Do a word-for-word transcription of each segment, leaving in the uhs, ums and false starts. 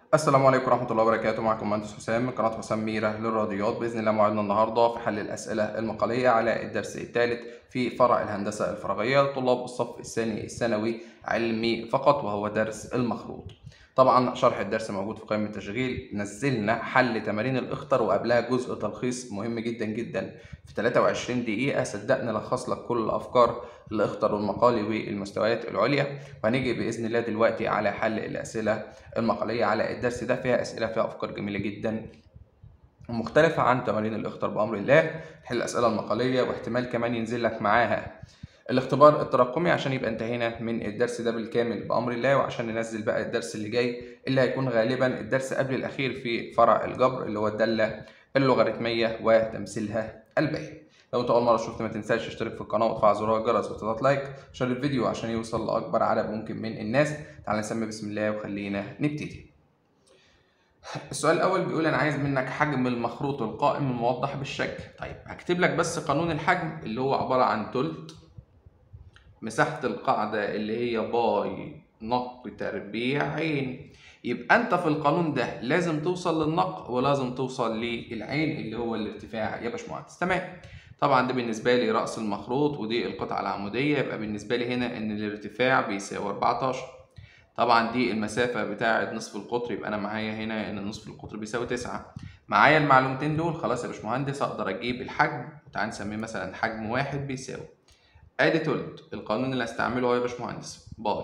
السلام عليكم ورحمة الله وبركاته. معكم مهندس حسام من قناة حسام ميرة للرياضيات. بإذن الله موعدنا النهاردة في حل الأسئلة المقالية على الدرس الثالث في فرع الهندسة الفراغية لطلاب الصف الثاني الثانوي علمي فقط، وهو درس المخروط. طبعا شرح الدرس موجود في قائمة التشغيل. نزلنا حل تمارين الاخطر وقبلها جزء تلخيص مهم جدا جدا في ثلاثة وعشرين دقيقة. صدقني لخص لك كل الأفكار الاخطر والمقالي والمستويات العليا. وهنيجي بإذن الله دلوقتي على حل الأسئلة المقالية على الدرس ده. فيها أسئلة فيها أفكار جميلة جدا ومختلفة عن تمارين الاخطار بأمر الله. تحل الأسئلة المقالية واحتمال كمان ينزل لك معاها الاختبار التراكمي عشان يبقى انتهينا من الدرس ده بالكامل بأمر الله، وعشان ننزل بقى الدرس اللي جاي اللي هيكون غالبا الدرس قبل الأخير في فرع الجبر اللي هو الدالة اللوغاريتمية وتمثيلها البياني. لو انت اول مره شفت ما تنساش تشترك في القناه وتفعل زرار الجرس وتضغط لايك عشان الفيديو عشان يوصل لاكبر عدد ممكن من الناس. تعال نسمي بسم الله وخلينا نبتدي. السؤال الاول بيقول انا عايز منك حجم المخروط القائم الموضح بالشكل. طيب هكتب لك بس قانون الحجم اللي هو عباره عن تلت مساحه القاعده اللي هي باي نق تربيع عين. يبقى انت في القانون ده لازم توصل للنق ولازم توصل للعين اللي هو الارتفاع يا باشمهندس. تمام. طبعا ده بالنسبه لي راس المخروط ودي القطعه العموديه، يبقى بالنسبه لي هنا ان الارتفاع بيساوي أربعتاشر. طبعا دي المسافه بتاعه نصف القطر، يبقى انا معايا هنا ان نصف القطر بيساوي تسعة. معايا المعلومتين دول خلاص يا باشمهندس اقدر اجيب الحجم. تعال نسميه مثلا حجم واحد بيساوي ادي تلت. القانون اللي هستعمله هو يا باشمهندس باي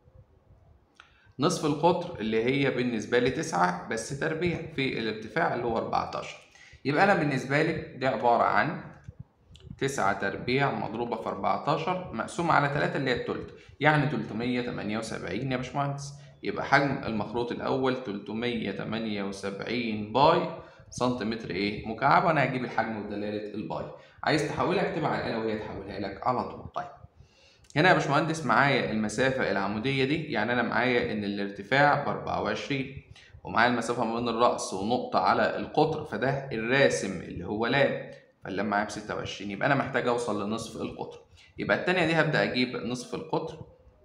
نصف القطر اللي هي بالنسبة لي تسعة بس تربيع في الارتفاع اللي هو أربعتاشر. يبقى أنا بالنسبة لي دي عبارة عن تسعة تربيع مضروبة في أربعتاشر مقسومة على تلاتة اللي هي التلت، يعني تلتمية تمانية وسبعين يا باشمهندس. يبقى حجم المخروط الأول تلتمية تمانية وسبعين باي سنتيمتر إيه مكعب، وأنا هجيب الحجم بدلالة الباي. عايز تحولها اكتبها على الآلة وهي تحولها لك على طول. طيب هنا يا باشمهندس معايا المسافة العمودية دي، يعني أنا معايا إن الارتفاع بأربعة وعشرين ومعايا المسافة ما بين الرأس ونقطة على القطر، فده الراسم اللي هو لام، فاللام معايا بستة وعشرين. يبقى أنا محتاج أوصل لنصف القطر. يبقى التانية دي هبدأ أجيب نصف القطر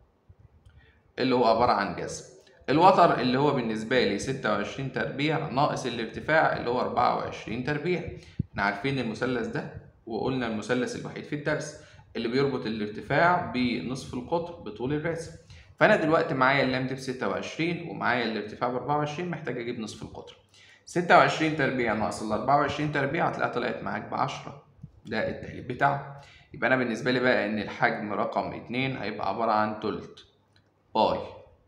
اللي هو عبارة عن جذر الوتر اللي هو بالنسبة لي ستة وعشرين تربيع ناقص الارتفاع اللي هو أربعة وعشرين تربيع. احنا عارفين المثلث ده وقلنا المثلث الوحيد في الدرس اللي بيربط الارتفاع بنصف القطر بطول الراسم. فأنا دلوقتي معايا اللام دي ب ستة وعشرين ومعايا الارتفاع ب أربعة وعشرين، محتاج أجيب نصف القطر. ستة وعشرين تربيع ناقص ال أربعة وعشرين تربيع هتلاقيها طلعت معاك ب عشرة، ده التقليب بتاعه. يبقى أنا بالنسبة لي بقى إن الحجم رقم اتنين هيبقى عبارة عن تلت باي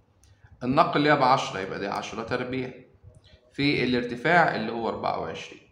النق اللي هي ب عشرة، يبقى دي عشرة تربيع في الارتفاع اللي هو أربعة وعشرين.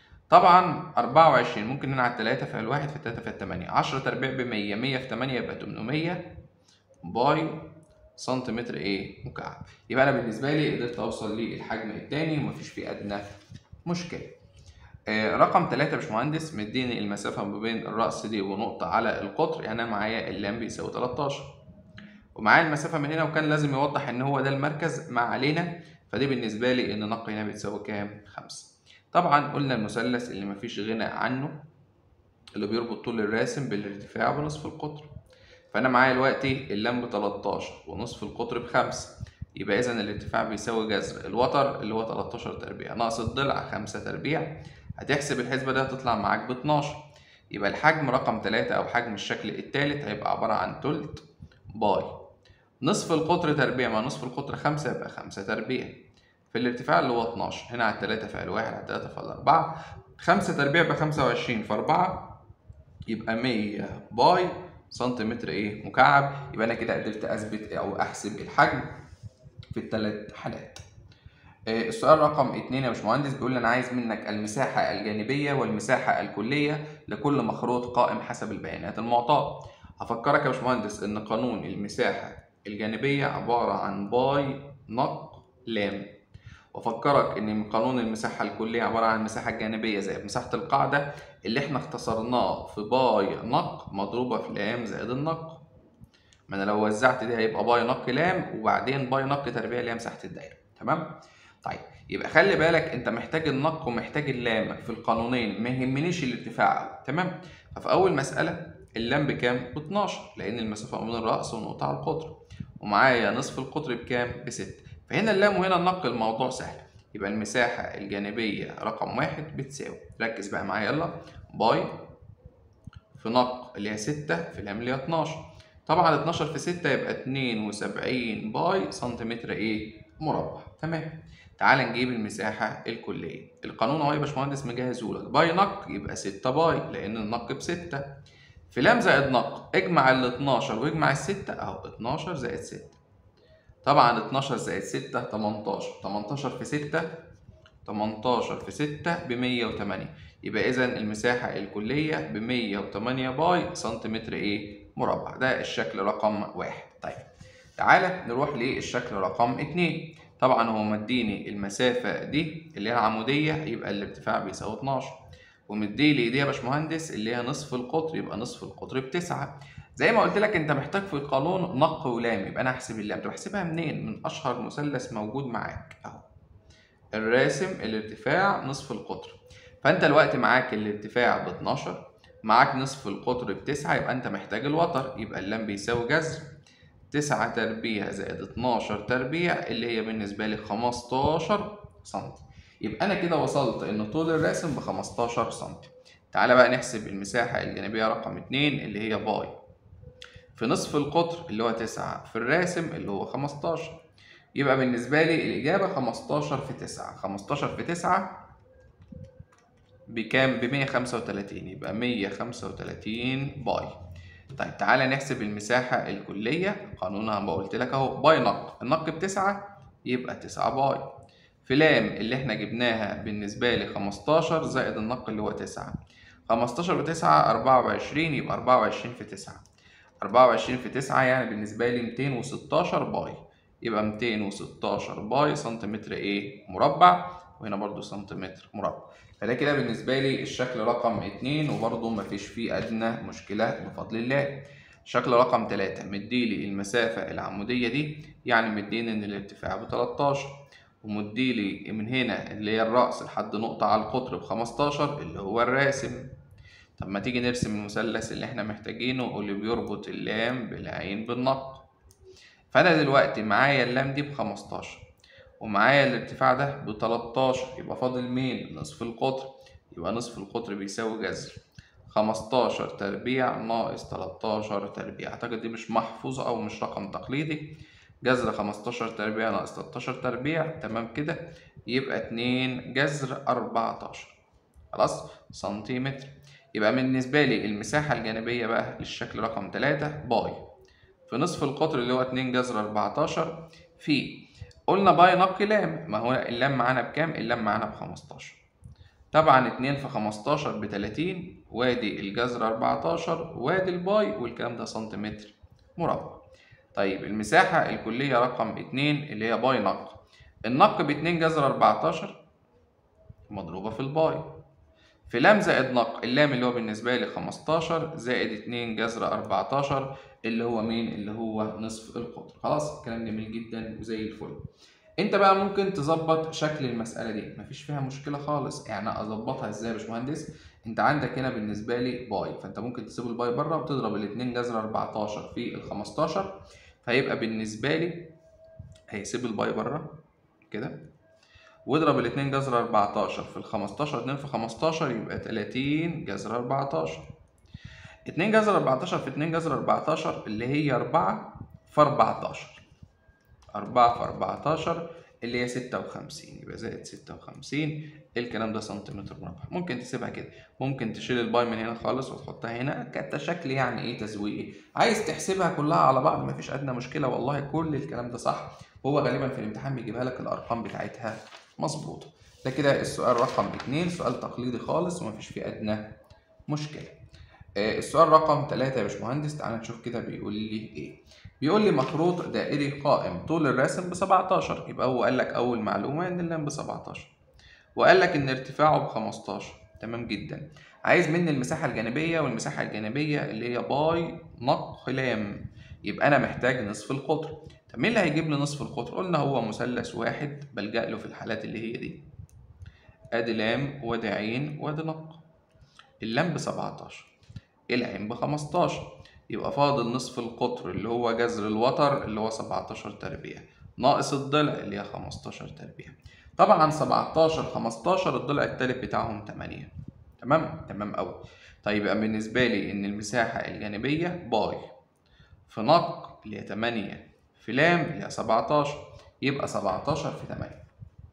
طبعا أربعة وعشرين ممكن نلعب تلاتة في الواحد في تلاتة في التمانية، عشرة تربيع ب مية، مية في تمانية يبقى تمنمية باي سنتيمتر ايه مكعب. يبقى انا بالنسبه لي قدرت اوصل للحجم الثاني ومفيش فيه ادنى مشكله. آه رقم تلاتة يا باشمهندس مديني المسافه ما بين الراس دي ونقطه على القطر، يعني انا معايا اللام بيساوي تلتاشر ومعايا المسافه من هنا، وكان لازم يوضح ان هو ده المركز ما علينا، فدي بالنسبه لي ان نق هنا بتساوي كام؟ خمسة. طبعا قلنا المثلث اللي مفيش غنى عنه اللي بيربط طول الراسم بالارتفاع بنصف القطر. فانا معايا دلوقتي اللام ب تلتاشر ونصف القطر بخمسة، يبقى اذا الارتفاع بيساوي جذر الوتر اللي هو تلتاشر تربيع ناقص الضلع خمسة تربيع. هتحسب الحسبه دي هتطلع معاك ب اتناشر. يبقى الحجم رقم تلاتة او حجم الشكل الثالث هيبقى عباره عن تلت باي نصف القطر تربيع مع نصف القطر خمسة يبقى خمسة تربيع في الارتفاع اللي هو اتناشر. هنا على التلاتة في الواحد على التلاتة في الأربعة، خمسة تربيع بخمسة وعشرين في أربعة يبقى مية باي سنتيمتر ايه مكعب. يبقى انا كده قدرت اثبت او احسب الحجم في الثلاث حالات. السؤال رقم اتنين يا باشمهندس بيقول لي انا عايز منك المساحه الجانبيه والمساحه الكليه لكل مخروط قائم حسب البيانات المعطاه. هفكرك يا باشمهندس ان قانون المساحه الجانبيه عباره عن باي نق لام، وافكرك ان قانون المساحه الكليه عباره عن المساحه الجانبيه زائد مساحه القاعده اللي احنا اختصرناه في باي نق مضروبه في لام زائد النق. ما انا لو وزعت دي هيبقى باي نق لام وبعدين باي نق تربيع اللي هي مساحه الدايره. تمام. طيب يبقى خلي بالك انت محتاج النق ومحتاج اللام في القانونين، ما يهمنيش الارتفاع. تمام. ففي اول مساله اللام بكام؟ ب اتناشر لان المسافه من الراس والنقطه على القطر، ومعايا نصف القطر بكام؟ ب ستة. فهنا اللام وهنا النق الموضوع سهل. يبقى المساحة الجانبية رقم واحد بتساوي، ركز بقى معايا يلا، باي في نق اللي هي ستة في لام اللي هي اتناشر. طبعا اتناشر في ستة يبقى اتنين وسبعين باي سنتيمتر ايه مربع. تمام. تعال نجيب المساحة الكلية. القانون اهو يا باشمهندس مجهزهولك، باي نق يبقى ستة باي لأن النق بستة، في لام زائد نق اجمع ال اتناشر واجمع ال ستة اهو اتناشر زائد ستة. طبعا اتناشر زائد ستة تمنتاشر، تمنتاشر في ستة، تمنتاشر في ستة ب مية وتمانية، يبقى إذا المساحة الكلية ب مية وتمانية باي سنتيمتر إيه مربع. ده الشكل رقم واحد. طيب تعالى نروح للشكل رقم اتنين. طبعا هو مديني المسافة دي اللي هي العمودية يبقى الارتفاع بيساوي اتناشر، ومديلي دي يا باشمهندس اللي هي نصف القطر يبقى نصف القطر بتسعة. زي ما قلت لك انت محتاج في القانون نق ولام، يبقى انا هحسب اللام. طب احسبها منين؟ من اشهر مثلث موجود معاك اهو، الراسم الارتفاع نصف القطر. فانت الوقت معاك الارتفاع ب اتناشر، معاك نصف القطر بتسعة، يبقى انت محتاج الوتر، يبقى اللام بيساوي جذر تسعة تربيع زائد اتناشر تربيع اللي هي بالنسبة لي خمستاشر سنتي. يبقى انا كده وصلت ان طول الراسم ب خمستاشر سنتي. تعالى بقى نحسب المساحة الجانبية رقم اتنين اللي هي باي في نصف القطر اللي هو تسعة في الراسم اللي هو خمستاشر. يبقى بالنسبة لي الإجابة خمستاشر في تسعة، خمستاشر في تسعة بكام؟ ب مية وخمسة وتلاتين، يبقى مية وخمسة وتلاتين باي. طيب تعالى نحسب المساحة الكلية، قانونها ما قلت لك أهو، باي نق، النق بتسعة يبقى تسعة باي، في لام اللي احنا جبناها بالنسبة لي خمستاشر زائد النق اللي هو تسعة، خمستاشر وتسعة أربعة وعشرين يبقى أربعة وعشرين في تسعة، أربعة وعشرين في تسعة يعني بالنسبة لي ميتين وستاشر باي، يبقى ميتين وستاشر باي سنتيمتر ايه مربع، وهنا برضو سنتيمتر مربع. فده كده بالنسبة لي الشكل رقم اتنين، وبرضو مفيش فيه أدنى مشكلة بفضل الله. شكل رقم تلاتة مديلي المسافة العمودية دي، يعني مديني إن الارتفاع ب تلتاشر، ومديلي من هنا اللي هي الرأس لحد نقطة على القطر ب خمستاشر اللي هو الراسم. طب ما تيجي نرسم المثلث اللي احنا محتاجينه واللي بيربط اللام بالعين بالنق. فأنا دلوقتي معايا اللام دي ب خمستاشر ومعايا الارتفاع ده ب تلتاشر، يبقى فاضل مين؟ نصف القطر. يبقى نصف القطر بيساوي جذر خمستاشر تربيع ناقص تلتاشر تربيع. أعتقد دي مش محفوظة أو مش رقم تقليدي. جذر خمستاشر تربيع ناقص تلتاشر تربيع، تمام كده، يبقى اتنين جذر أربعتاشر خلاص سنتيمتر. يبقى بالنسبة لي المساحة الجانبية بقى للشكل رقم تلاتة باي في نصف القطر اللي هو اتنين جذر أربعتاشر في، قلنا باي نق لام، ما هو اللام معانا بكام؟ اللام معانا ب خمستاشر. طبعا اتنين في خمستاشر ب تلاتين، وادي الجذر أربعتاشر وادي الباي، والكلام ده سنتيمتر مربع. طيب المساحة الكلية رقم اتنين اللي هي باي نق، النق ب اتنين جذر أربعتاشر مضروبة في الباي في لام زائد نق، اللام اللي هو بالنسبة لي خمستاشر زائد اتنين جذر أربعتاشر اللي هو مين؟ اللي هو نصف القطر. خلاص الكلام جميل جدا وزي الفل. انت بقى ممكن تظبط شكل المسألة دي، مفيش فيها مشكلة خالص. يعني اظبطها ازاي يا باشمهندس؟ انت عندك هنا بالنسبة لي باي، فانت ممكن تسيب الباي بره وتضرب ال اتنين جذر أربعتاشر في ال خمستاشر، فيبقى بالنسبة لي هيسيب الباي بره كده، واضرب ال اتنين جذر أربعتاشر في ال خمستاشر، اتنين في خمستاشر يبقى تلاتين جذر أربعتاشر. اتنين جذر أربعتاشر في اتنين جذر أربعتاشر اللي هي أربعة في أربعتاشر، أربعة في أربعتاشر اللي هي ستة وخمسين، يبقى زائد ستة وخمسين. الكلام ده سنتيمتر مربع. ممكن تسيبها كده، ممكن تشيل الباي من هنا خالص وتحطها هنا كشكل يعني ايه تزويقي. عايز تحسبها كلها على بعض مفيش ادنى مشكله، والله كل الكلام ده صح. هو غالبا في الامتحان بيجيبها لك الارقام بتاعتها مظبوطه. ده كده السؤال رقم اتنين، سؤال تقليدي خالص ومفيش فيه ادنى مشكله. آه السؤال رقم تلاتة يا باشمهندس، تعالى نشوف كده بيقول لي ايه. بيقول لي مخروط دائري قائم طول الراسم ب سبعتاشر، يبقى هو قال لك اول معلومه ان اللام ب سبعتاشر، وقال لك ان ارتفاعه ب خمستاشر، تمام جدا. عايز مني المساحه الجانبيه، والمساحه الجانبيه اللي هي باي نق لام، يبقى انا محتاج نصف القطر. طب مين اللي هيجيب لي نصف القطر؟ قلنا هو مثلث واحد بلجأ له في الحالات اللي هي دي، ادي لام وادي عين وادي نق. اللام ب سبعتاشر، العين ب خمستاشر، يبقى فاضل نصف القطر اللي هو جذر الوتر اللي هو سبعتاشر تربيع ناقص الضلع اللي هي خمستاشر تربيع. طبعا سبعتاشر خمستاشر الضلع التالت بتاعهم تمانية. تمام تمام أوي. طيب يبقى بالنسبة لي إن المساحة الجانبية باي في نق اللي هي تمانية في لام اللي هي سبعتاشر، يبقى سبعتاشر في تمانية.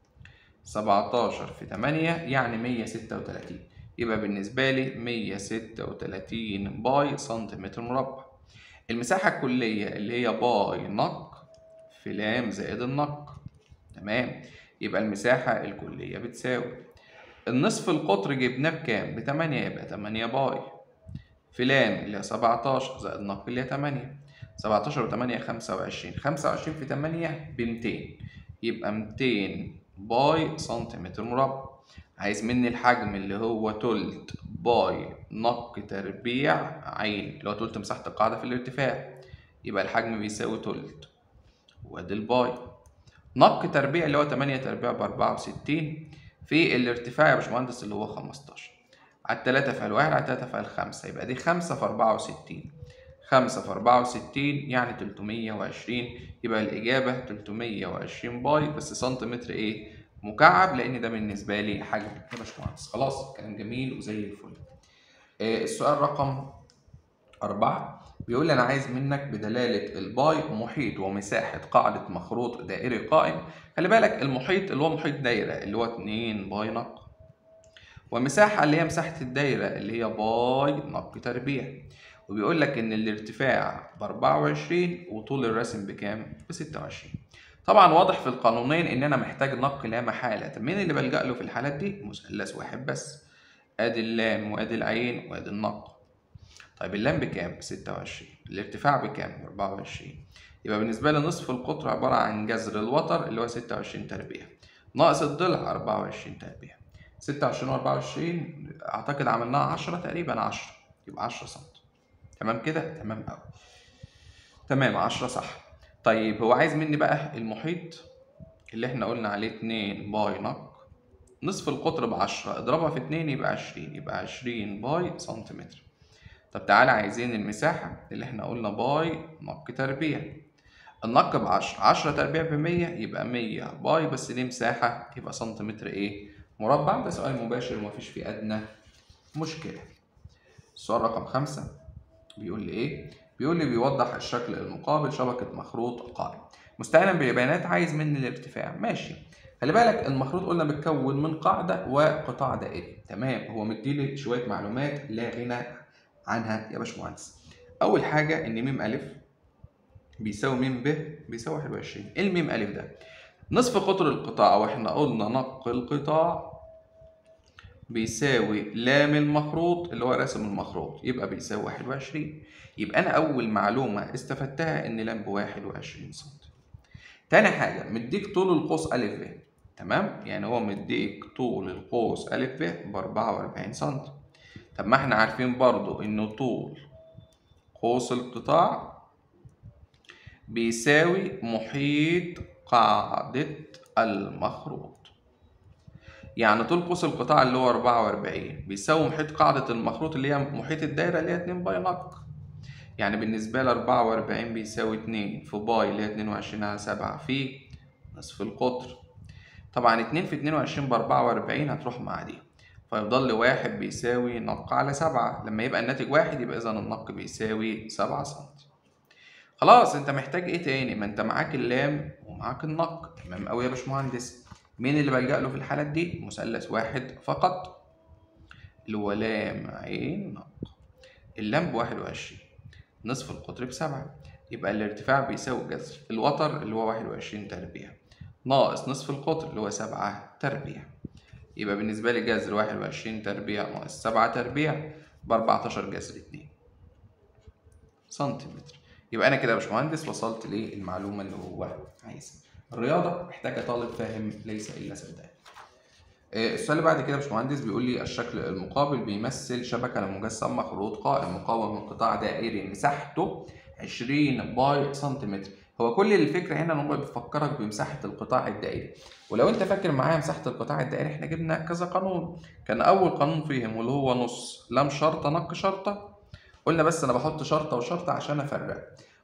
سبعتاشر في تمانية يعني مية ستة وتلاتين، يبقى بالنسبة لي مية ستة وتلاتين باي سنتيمتر مربع. المساحة الكلية اللي هي باي نق في لام زائد النق. تمام، يبقى المساحة الكلية بتساوي النصف القطر جبناه بكام؟ بتمانية، يبقى تمانية باي في لام اللي هي سبعتاشر زائد نق اللي هي تمانية. سبعتاشر وتمانية خمسة وعشرين، خمسة وعشرين في تمانية بمتين، يبقى ميتين باي سنتيمتر مربع. عايز مني الحجم اللي هو تلت باي نق تربيع عين اللي هو تلت مساحة القاعدة في الارتفاع، يبقى الحجم بيساوي تلت وادي الباي. نق تربيع اللي هو تمانية تربيع بأربعة وستين في الارتفاع يا باشمهندس اللي هو خمستاشر، على التلاتة في الواحد على التلاتة في الخمسة، يبقى دي خمسة في أربعة وستين. خمسة في أربعة وستين يعني تلتمية وعشرين، يبقى الإجابة تلتمية وعشرين باي بس سنتيمتر إيه؟ مكعب، لأن ده بالنسبة لي حجم يا باشمهندس. خلاص كلام جميل وزي الفل. آه السؤال رقم أربعة بيقول لي أنا عايز منك بدلالة الباي محيط ومساحة قاعدة مخروط دائري قائم. خلي بالك المحيط اللي هو محيط دايرة اللي هو اتنين باي نق، ومساحة اللي هي مساحة الدايرة اللي هي باي نق تربيع، وبيقول لك إن الارتفاع بأربعة وعشرين وطول الرسم بكام؟ بستة وعشرين. طبعا واضح في القانونين إن أنا محتاج نق لا محالة. طب مين اللي بلجأ له في الحالات دي؟ مثلث واحد بس، آدي اللام وآدي العين وآدي النق. طيب اللام بكام؟ بستة وعشرين، الارتفاع بكام؟ بأربعة وعشرين، يبقى بالنسبة لي نصف القطر عبارة عن جذر الوتر اللي هو ستة وعشرين تربيع ناقص الضلع أربعة وعشرين تربيع. ستة وعشرين وأربعة وعشرين أعتقد عملناها عشرة تقريبا، عشرة، يبقى عشرة سم. تمام كده؟ تمام أوي. تمام عشرة صح. طيب هو عايز مني بقى المحيط اللي احنا قلنا عليه اتنين باي نق، نصف القطر بعشرة اضربها في اتنين يبقى عشرين، يبقى عشرين باي سنتيمتر. طب تعالى عايزين المساحة اللي احنا قلنا باي نق تربيع. النق بعشرة، عشرة تربيع بمية يبقى مية باي، بس دي مساحة يبقى سنتيمتر ايه؟ مربع. ده سؤال مباشر ومفيش فيه أدنى مشكلة. السؤال رقم خمسة بيقول لي ايه؟ بيقول لي بيوضح الشكل المقابل شبكة مخروط قائم مستعينا ببيانات عايز مني الارتفاع. ماشي، خلي بالك المخروط قلنا بيتكون من قاعدة وقطاع دائري. تمام، هو مديلي شوية معلومات لا غنى عنها يا باشمهندس. أول حاجة إن م أ بيساوي م ب بيساوي واحد وعشرين. إيه الميم أ ده؟ نصف قطر القطاع، وإحنا قلنا نق القطاع بيساوي لام المخروط اللي هو رسم المخروط، يبقى بيساوي واحد وعشرين. يبقى أنا أول معلومة استفدتها إن لام بواحد وعشرين سم. تاني حاجة مديك طول القوس أ ب، تمام؟ يعني هو مديك طول القوس أ ب بأربعة وأربعين سم. طب ما احنا عارفين برضو إن طول قوس القطاع بيساوي محيط قاعدة المخروط. يعني طول قوس القطاع اللي هو أربعة وأربعين بيساوي محيط قاعدة المخروط اللي هي محيط الدايرة اللي هي اتنين باي نق. يعني بالنسبة لي أربعة وأربعين بيساوي اتنين في باي اللي هي اتنين وعشرين على سبعة في نصف القطر. طبعا اتنين في اتنين وعشرين بأربعة وأربعين هتروح مع دي، فيفضل لي واحد بيساوي نق على سبعة. لما يبقى الناتج واحد يبقى إذا النق بيساوي سبعة سم. خلاص انت محتاج ايه تاني؟ ما انت معاك اللام ومعاك النق. تمام قوي يا باشمهندس. مين اللي بلجأ له في الحالات دي؟ مثلث واحد فقط اللي هو لام عين نق. اللام بواحد وعشرين، نصف القطر بسبعة، يبقى الارتفاع بيساوي جذر الوتر اللي هو واحد وعشرين تربيع ناقص نصف القطر اللي هو سبعة تربيع. يبقى بالنسبة لي جذر واحد وعشرين تربيع ناقص سبعة تربيع بأربعتاشر جذر اتنين سنتيمتر. يبقى أنا كده يا باشمهندس وصلت للمعلومة اللي هو عايزها. الرياضة محتاجة طالب فاهم ليس إلا سداد. السؤال اللي بعد كده يا باشمهندس بيقول لي الشكل المقابل بيمثل شبكة لمجسم مخروط قائم مكون من قطاع دائري مساحته عشرين باي سنتيمتر. هو كل الفكرة هنا ان هو بيفكرك بمساحة القطاع الدائري، ولو انت فاكر معايا مساحة القطاع الدائري احنا جبنا كذا قانون. كان اول قانون فيهم واللي هو نص لام شرطة نق شرطة، قلنا بس انا بحط شرطة وشرطة عشان افرق،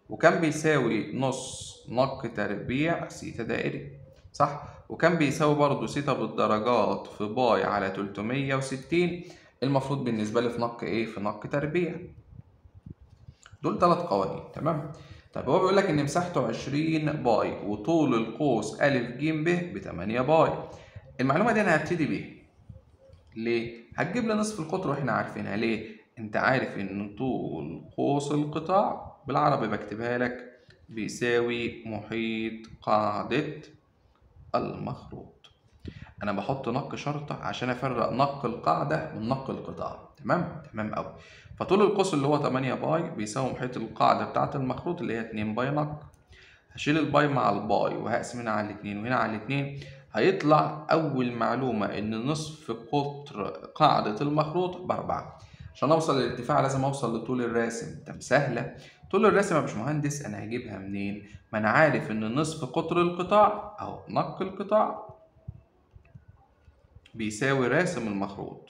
وكان بيساوي نص نق تربيع سيتا دائري، صح؟ وكان بيساوي برضه سيتا بالدرجات في باي على تلتمية وستين، المفروض بالنسبة لي في نق إيه؟ في نق تربيع. دول تلات قوانين، تمام؟ طب هو بيقول لك إن مساحته عشرين باي وطول القوس أ ج ب بتمانية باي. المعلومة دي أنا هبتدي بيها. ليه؟ هتجيب لي نصف القطر واحنا عارفينها. ليه؟ انت عارف ان طول قوس القطاع بالعربي بكتبها لك بيساوي محيط قاعدة المخروط. انا بحط نق شرطة عشان افرق نق القاعدة من نق القطاع، تمام؟ تمام اوي. فطول القوس اللي هو تمانية باي بيساوي محيط القاعدة بتاعة المخروط اللي هي اتنين باي نق. هشيل الباي مع الباي وهقسم هنا على الاتنين وهنا على الاتنين، هيطلع أول معلومة إن نصف قطر قاعدة المخروط بأربعة. عشان أوصل للارتفاع لازم أوصل لطول الراسم. طب سهلة، طول الراسم يا باشمهندس أنا هجيبها منين؟ ما أنا عارف إن نصف قطر القطاع أهو نق القطاع بيساوي راسم المخروط،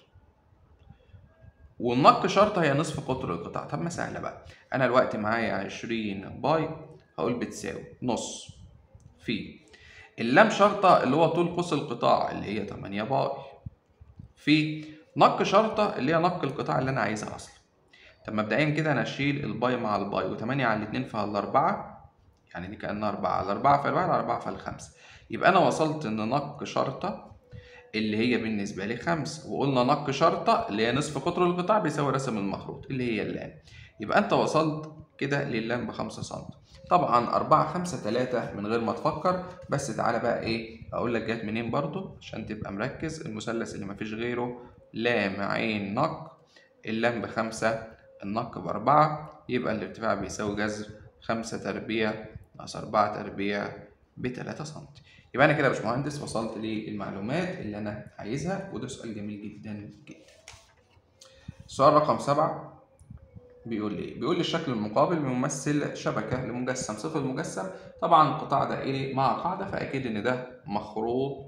والنق شرطة هي نصف قطر القطاع. طب ما سهلة بقى، أنا الوقت معايا عشرين باي هقول بتساوي نص في اللام شرطة اللي هو طول قوس القطاع اللي هي تمانية باي في نق شرطة اللي هي نق القطاع اللي أنا عايزها أصلا. طب مبدئيا كده أنا أشيل الباي مع الباي وتمانية على الاتنين فيها الأربعة، يعني دي كأنها أربعة على أربعة في أربعة على أربعة في الخمسة. يبقى أنا وصلت إن نق شرطة اللي هي بالنسبة لي خمسة، وقلنا نق شرطة اللي هي نصف قطر القطاع بيساوي رسم المخروط اللي هي اللام. يبقى أنت وصلت كده للام بخمسة سنتي. طبعا أربعة خمسة تلاتة من غير ما تفكر. بس تعالى بقى إيه أقول لك جت منين برضو عشان تبقى مركز. المثلث اللي مفيش غيره لام عين نق، اللام بخمسة النق بأربعة، يبقى الارتفاع بيساوي جذر خمسة تربيع ناقص أربعة تربيع بتلاتة سنتي. يبقى أنا كده يا باشمهندس وصلت للمعلومات اللي أنا عايزها، وده سؤال جميل جدا جدا. السؤال رقم سبعة بيقول لي بيقول لي الشكل المقابل بيمثل شبكة لمجسم صفر المجسم، طبعا قطاع دائري مع قاعدة، فأكيد إن ده مخروط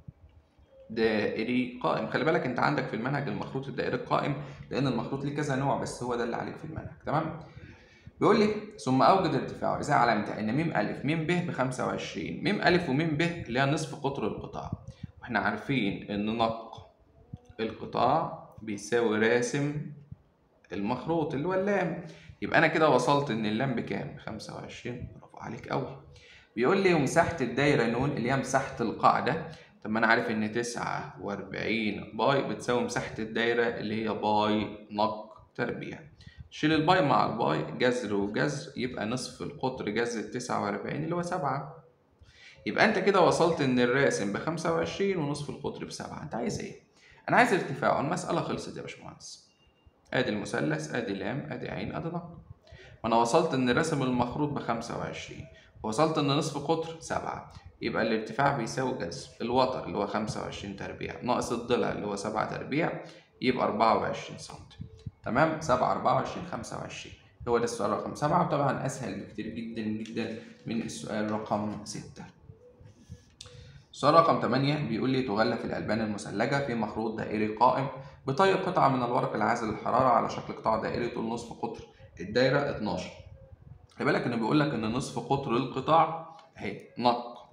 دائري قائم. خلي بالك أنت عندك في المنهج المخروط الدائري القائم، لأن المخروط ليه كذا نوع بس هو ده اللي عليك في المنهج، تمام؟ بيقول لي ثم أوجد ارتفاعه إذا علمت أن م أ م ب بخمسة وعشرين، م أ وم ب اللي هي نصف قطر القطاع، وإحنا عارفين إن نق القطاع بيساوي راسم المخروط اللي هو اللام. يبقى أنا كده وصلت إن اللام بكام؟ خمسة وعشرين. برافو عليك أوي. بيقول لي ومساحة الدايرة نون اللي هي مساحة القاعدة. طب ما أنا عارف إن تسعة وأربعين باي بتساوي مساحة الدايرة اللي هي باي نق تربيع. شيل الباي مع الباي جذر وجذر، يبقى نصف القطر جذر تسعة وأربعين اللي هو سبعة. يبقى أنت كده وصلت إن الراسم بخمسة وعشرين ونصف القطر بسبعة. أنت عايز إيه؟ أنا عايز ارتفاعه. المسألة خلصت يا باشمهندس. ادي المثلث ادي لام ادي عين ادي نق. وانا وصلت ان رسم المخروط بخمسة وعشرين، ووصلت ان نصف قطر سبعة، يبقى الارتفاع بيساوي جذر الوتر اللي هو خمسة وعشرين تربيع ناقص الضلع اللي هو سبعة تربيع، يبقى أربعة وعشرين سنتي. تمام؟ سبعة أربعة وعشرين خمسة وعشرين. هو ده السؤال رقم سبعة، وطبعا اسهل بكتير جدا جدا من السؤال رقم ستة. السؤال رقم تمانية بيقول لي تغلف الألبان المثلجة في مخروط دائري قائم بطي قطعة من الورق العازل للحرارة على شكل قطاع دائري طول نصف قطر الدايرة اتناشر. خلي بالك إنه بيقول لك إن نصف قطر القطاع أهي نق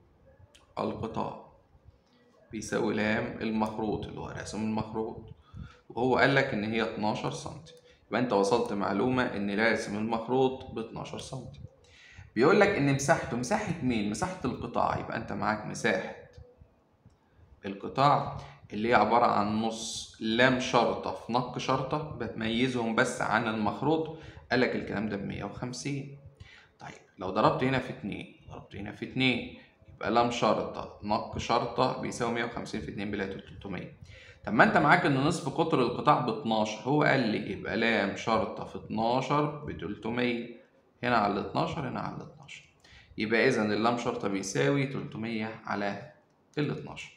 القطاع بيساوي لام المخروط اللي هو رسم المخروط، وهو قال لك إن هي اتناشر سنتي. يبقى أنت وصلت معلومة إن راسم المخروط ب اتناشر سنتي. بيقول لك إن مساحته مساحة مين؟ مساحة القطاع. يبقى أنت معاك مساحة القطاع اللي هي عبارة عن نص لام شرطة في نق شرطة بتميزهم بس عن المخروط. قالك الكلام ده بمية وخمسين. طيب لو ضربت هنا في اتنين ضربت هنا في اتنين يبقى لام شرطة نق شرطة بيساوي مية وخمسين في اتنين بيلاقي تلتمية. طب ما انت معاك ان نصف قطر القطاع ب اتناشر، هو قال لي يبقى لام شرطة في اتناشر ب تلتمية، هنا على اتناشر هنا على اتناشر، يبقى اذا اللام شرطة بيساوي تلتمية على ال اتناشر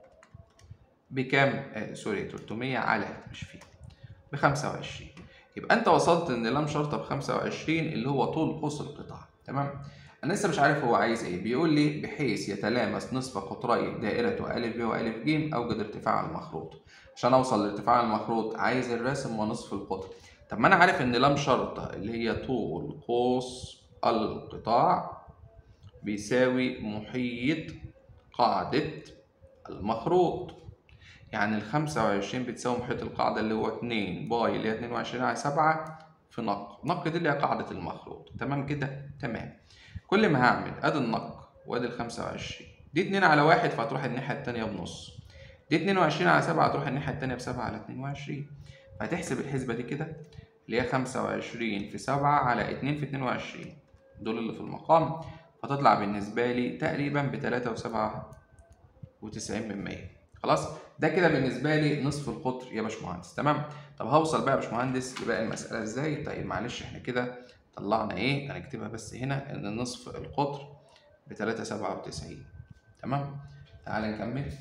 بكام؟ آه سوري تلتمية على مش فيه ب خمسة وعشرين. يبقى انت وصلت ان لام شرطه ب خمسة وعشرين اللي هو طول قوس القطاع، تمام؟ انا لسه مش عارف هو عايز ايه. بيقول لي بحيث يتلامس نصف قطري دائره أ ب وأ ج اوجد ارتفاع المخروط. عشان اوصل لارتفاع المخروط عايز الراسم ونصف القطر. طب ما انا عارف ان لام شرطه اللي هي طول قوس القطاع بيساوي محيط قاعدة المخروط. يعني ال خمسة وعشرين بتساوي محيط القاعدة اللي هو اتنين باي اللي هي اتنين وعشرين على سبعة في نق. نق دي اللي هي قاعدة المخروط. تمام كده؟ تمام. كل ما هعمل ادي النق وادي ال خمسة وعشرين، دي اتنين على واحد فهتروح الناحية التانية بنص، دي اتنين وعشرين على سبعة هتروح الناحية التانية بسبعة على اتنين وعشرين. فهتحسب الحسبة دي كده اللي هي خمسة وعشرين في سبعة على اتنين في اتنين وعشرين، دول اللي في المقام، فتطلع بالنسبة لي تقريبا بتلاتة وسبعة وتسعين من مية. خلاص؟ ده كده بالنسبة لي نصف القطر يا باشمهندس. تمام؟ طب هوصل بقى يا باشمهندس لباقي المسألة ازاي؟ طيب معلش احنا كده طلعنا ايه؟ هنكتبها بس هنا ان نصف القطر بتلاتة سبعة وتسعين. تمام؟ تعال نكمل.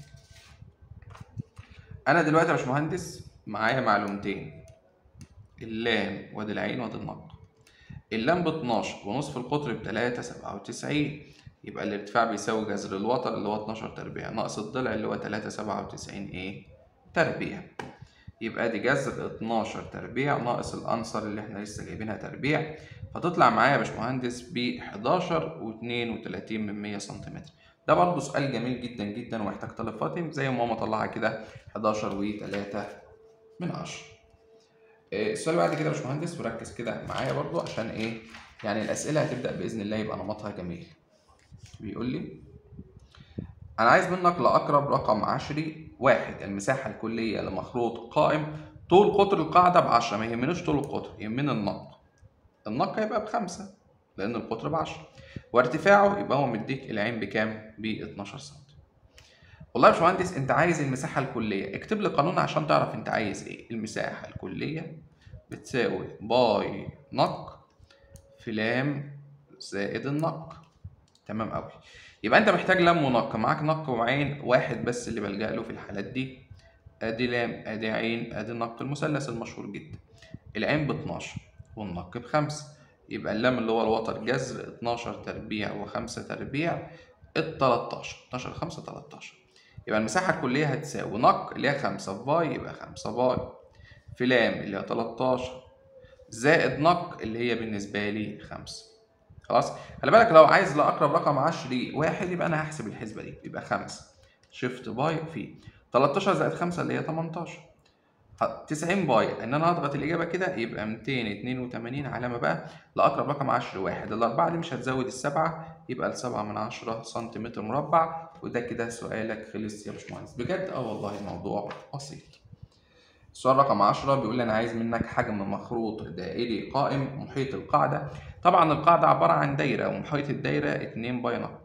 أنا دلوقتي يا باشمهندس معايا معلومتين، اللام وادي العين وادي النق. اللام ب اتناشر ونصف القطر ب تلاتة سبعة وتسعين، يبقى الارتفاع بيساوي جذر الوتر اللي هو اتناشر تربيع ناقص الضلع اللي هو تلاتة سبعة وتسعين ايه؟ تربيع. يبقى دي جذر اتناشر تربيع ناقص الأنصر اللي احنا لسه جايبينها تربيع، فتطلع معايا يا باشمهندس ب حداشر واتنين وتلاتين من مية سنتيمتر. ده برضه سؤال جميل جدا جدا ومحتاج طالب فاطم زي ما ماما طلعها كده حداشر وتلاتة من عشرة. السؤال اللي بعد كده يا باشمهندس وركز كده معايا برضه عشان ايه؟ يعني الأسئلة هتبدأ بإذن الله يبقى نمطها جميل. بيقول لي أنا عايز منك لأقرب رقم عشري واحد المساحة الكلية لمخروط قائم طول قطر القاعدة بعشرة، ما يهمنيش طول القطر، يهمني النق. النق هيبقى بخمسة لأن القطر بعشرة، وارتفاعه يبقى هو مديك العين بكام؟ ب اتناشر سم. والله يا باشمهندس أنت عايز المساحة الكلية، اكتب لي قانون عشان تعرف أنت عايز إيه. المساحة الكلية بتساوي باي نق في لام زائد النق. تمام أوي. يبقى أنت محتاج لام ونق، معاك نق وعين واحد بس اللي بلجأ له في الحالات دي. أدي لام أدي عين أدي نق، المثلث المشهور جدا. العين ب اتناشر والنق بخمسة، يبقى اللام اللي هو الوتر جذر اتناشر تربيع وخمسة تربيع ال تلتاشر، اتناشر خمسة تلتاشر. يبقى المساحة الكلية هتساوي نق اللي هي خمسة في باي يبقى خمسة باي في لام اللي هي تلتاشر زائد نق اللي هي بالنسبة لي خمسة. خلاص؟ خلي بالك لو عايز لأقرب رقم عشري واحد يبقى أنا هحسب الحسبة دي، يبقى خمسة شيفت باي في تلتاشر زائد خمسة اللي هي تمنتاشر. تسعين باي ان انا هضغط الاجابه كده يبقى ميتين اتنين وتمانين علامه بقى لاقرب رقم عشري واحد. الاربعه دي مش هتزود السبعه يبقى السبعه من عشرة سنتيمتر مربع. وده كده سؤالك خلص يا باشمهندس. بجد اه والله الموضوع بسيط. السؤال رقم عشرة بيقول لي انا عايز منك حجم مخروط دائري قائم محيط القاعده. طبعا القاعده عباره عن دايره ومحيط الدايره اتنين باي نق،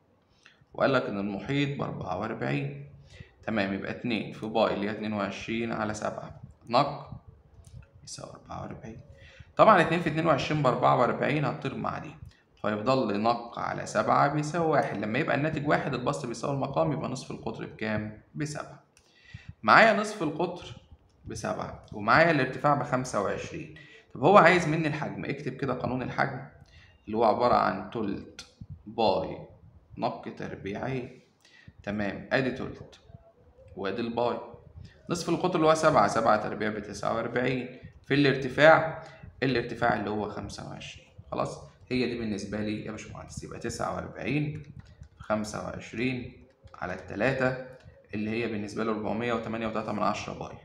وقال لك ان المحيط ب اربعة واربعين. تمام، يبقى اتنين في باي اللي هي اتنين وعشرين على سبعة نق يساوي اربعة واربعين. طبعا اتنين في اتنين وعشرين ب اربعة واربعين هتطير مع دي، فيفضل لي نق على سبعة بيساوي واحد. لما يبقى الناتج واحد البسط بيساوي المقام يبقى نصف القطر بكام؟ بسبعة. معايا نصف القطر بسبعة ومعايا الارتفاع بخمسة وعشرين. طب هو عايز مني الحجم، اكتب كده قانون الحجم اللي هو عبارة عن تلت باي نق تربيعي. تمام، ادي تلت وادي الباي. نصف القطر اللي هو سبعة، سبعة تربيع بتسعة واربعين في الارتفاع، الارتفاع اللي هو خمسة وعشرين. خلاص، هي دي بالنسبة لي يا باشمهندس. يبقى تسعة واربعين في خمسة وعشرين على التلاتة اللي هي بالنسبة له اربعمية وتمانية وتلاتة من عشرة باي.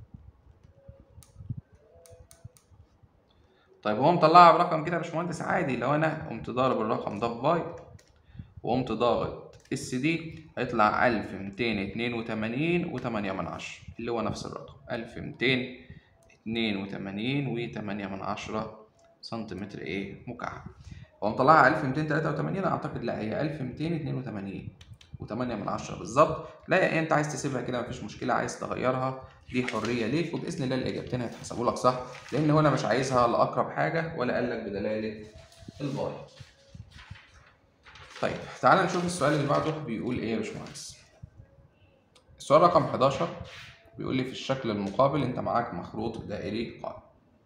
طيب هو مطلعها برقم كده يا باشمهندس عادي. لو أنا قمت ضارب الرقم ده في باي وقمت ضاغط اس دي هيطلع الف ميتين اتنين وتمانين وتمانية من عشرة اللي هو نفس الرقم الف ميتين اتنين وتمانين وتمانية من عشرة سنتيمتر ايه مكعب. هو مطلعها الف ميتين تلاتة وتمانين اعتقد، لا هي الف ميتين اتنين وتمانين وتمانية من عشرة بالظبط. لا يعني انت عايز تسيبها كده مفيش مشكله، عايز تغيرها دي حريه ليك، وباذن الله الاجابتين هيتحسبوا لك صح لان هو انا مش عايزها لاقرب حاجه ولا قال لك بدلاله الباي. طيب تعالى نشوف السؤال اللي بعده بيقول ايه يا باشمهندس. السؤال رقم حداشر بيقول لي في الشكل المقابل انت معاك مخروط دائري قائم.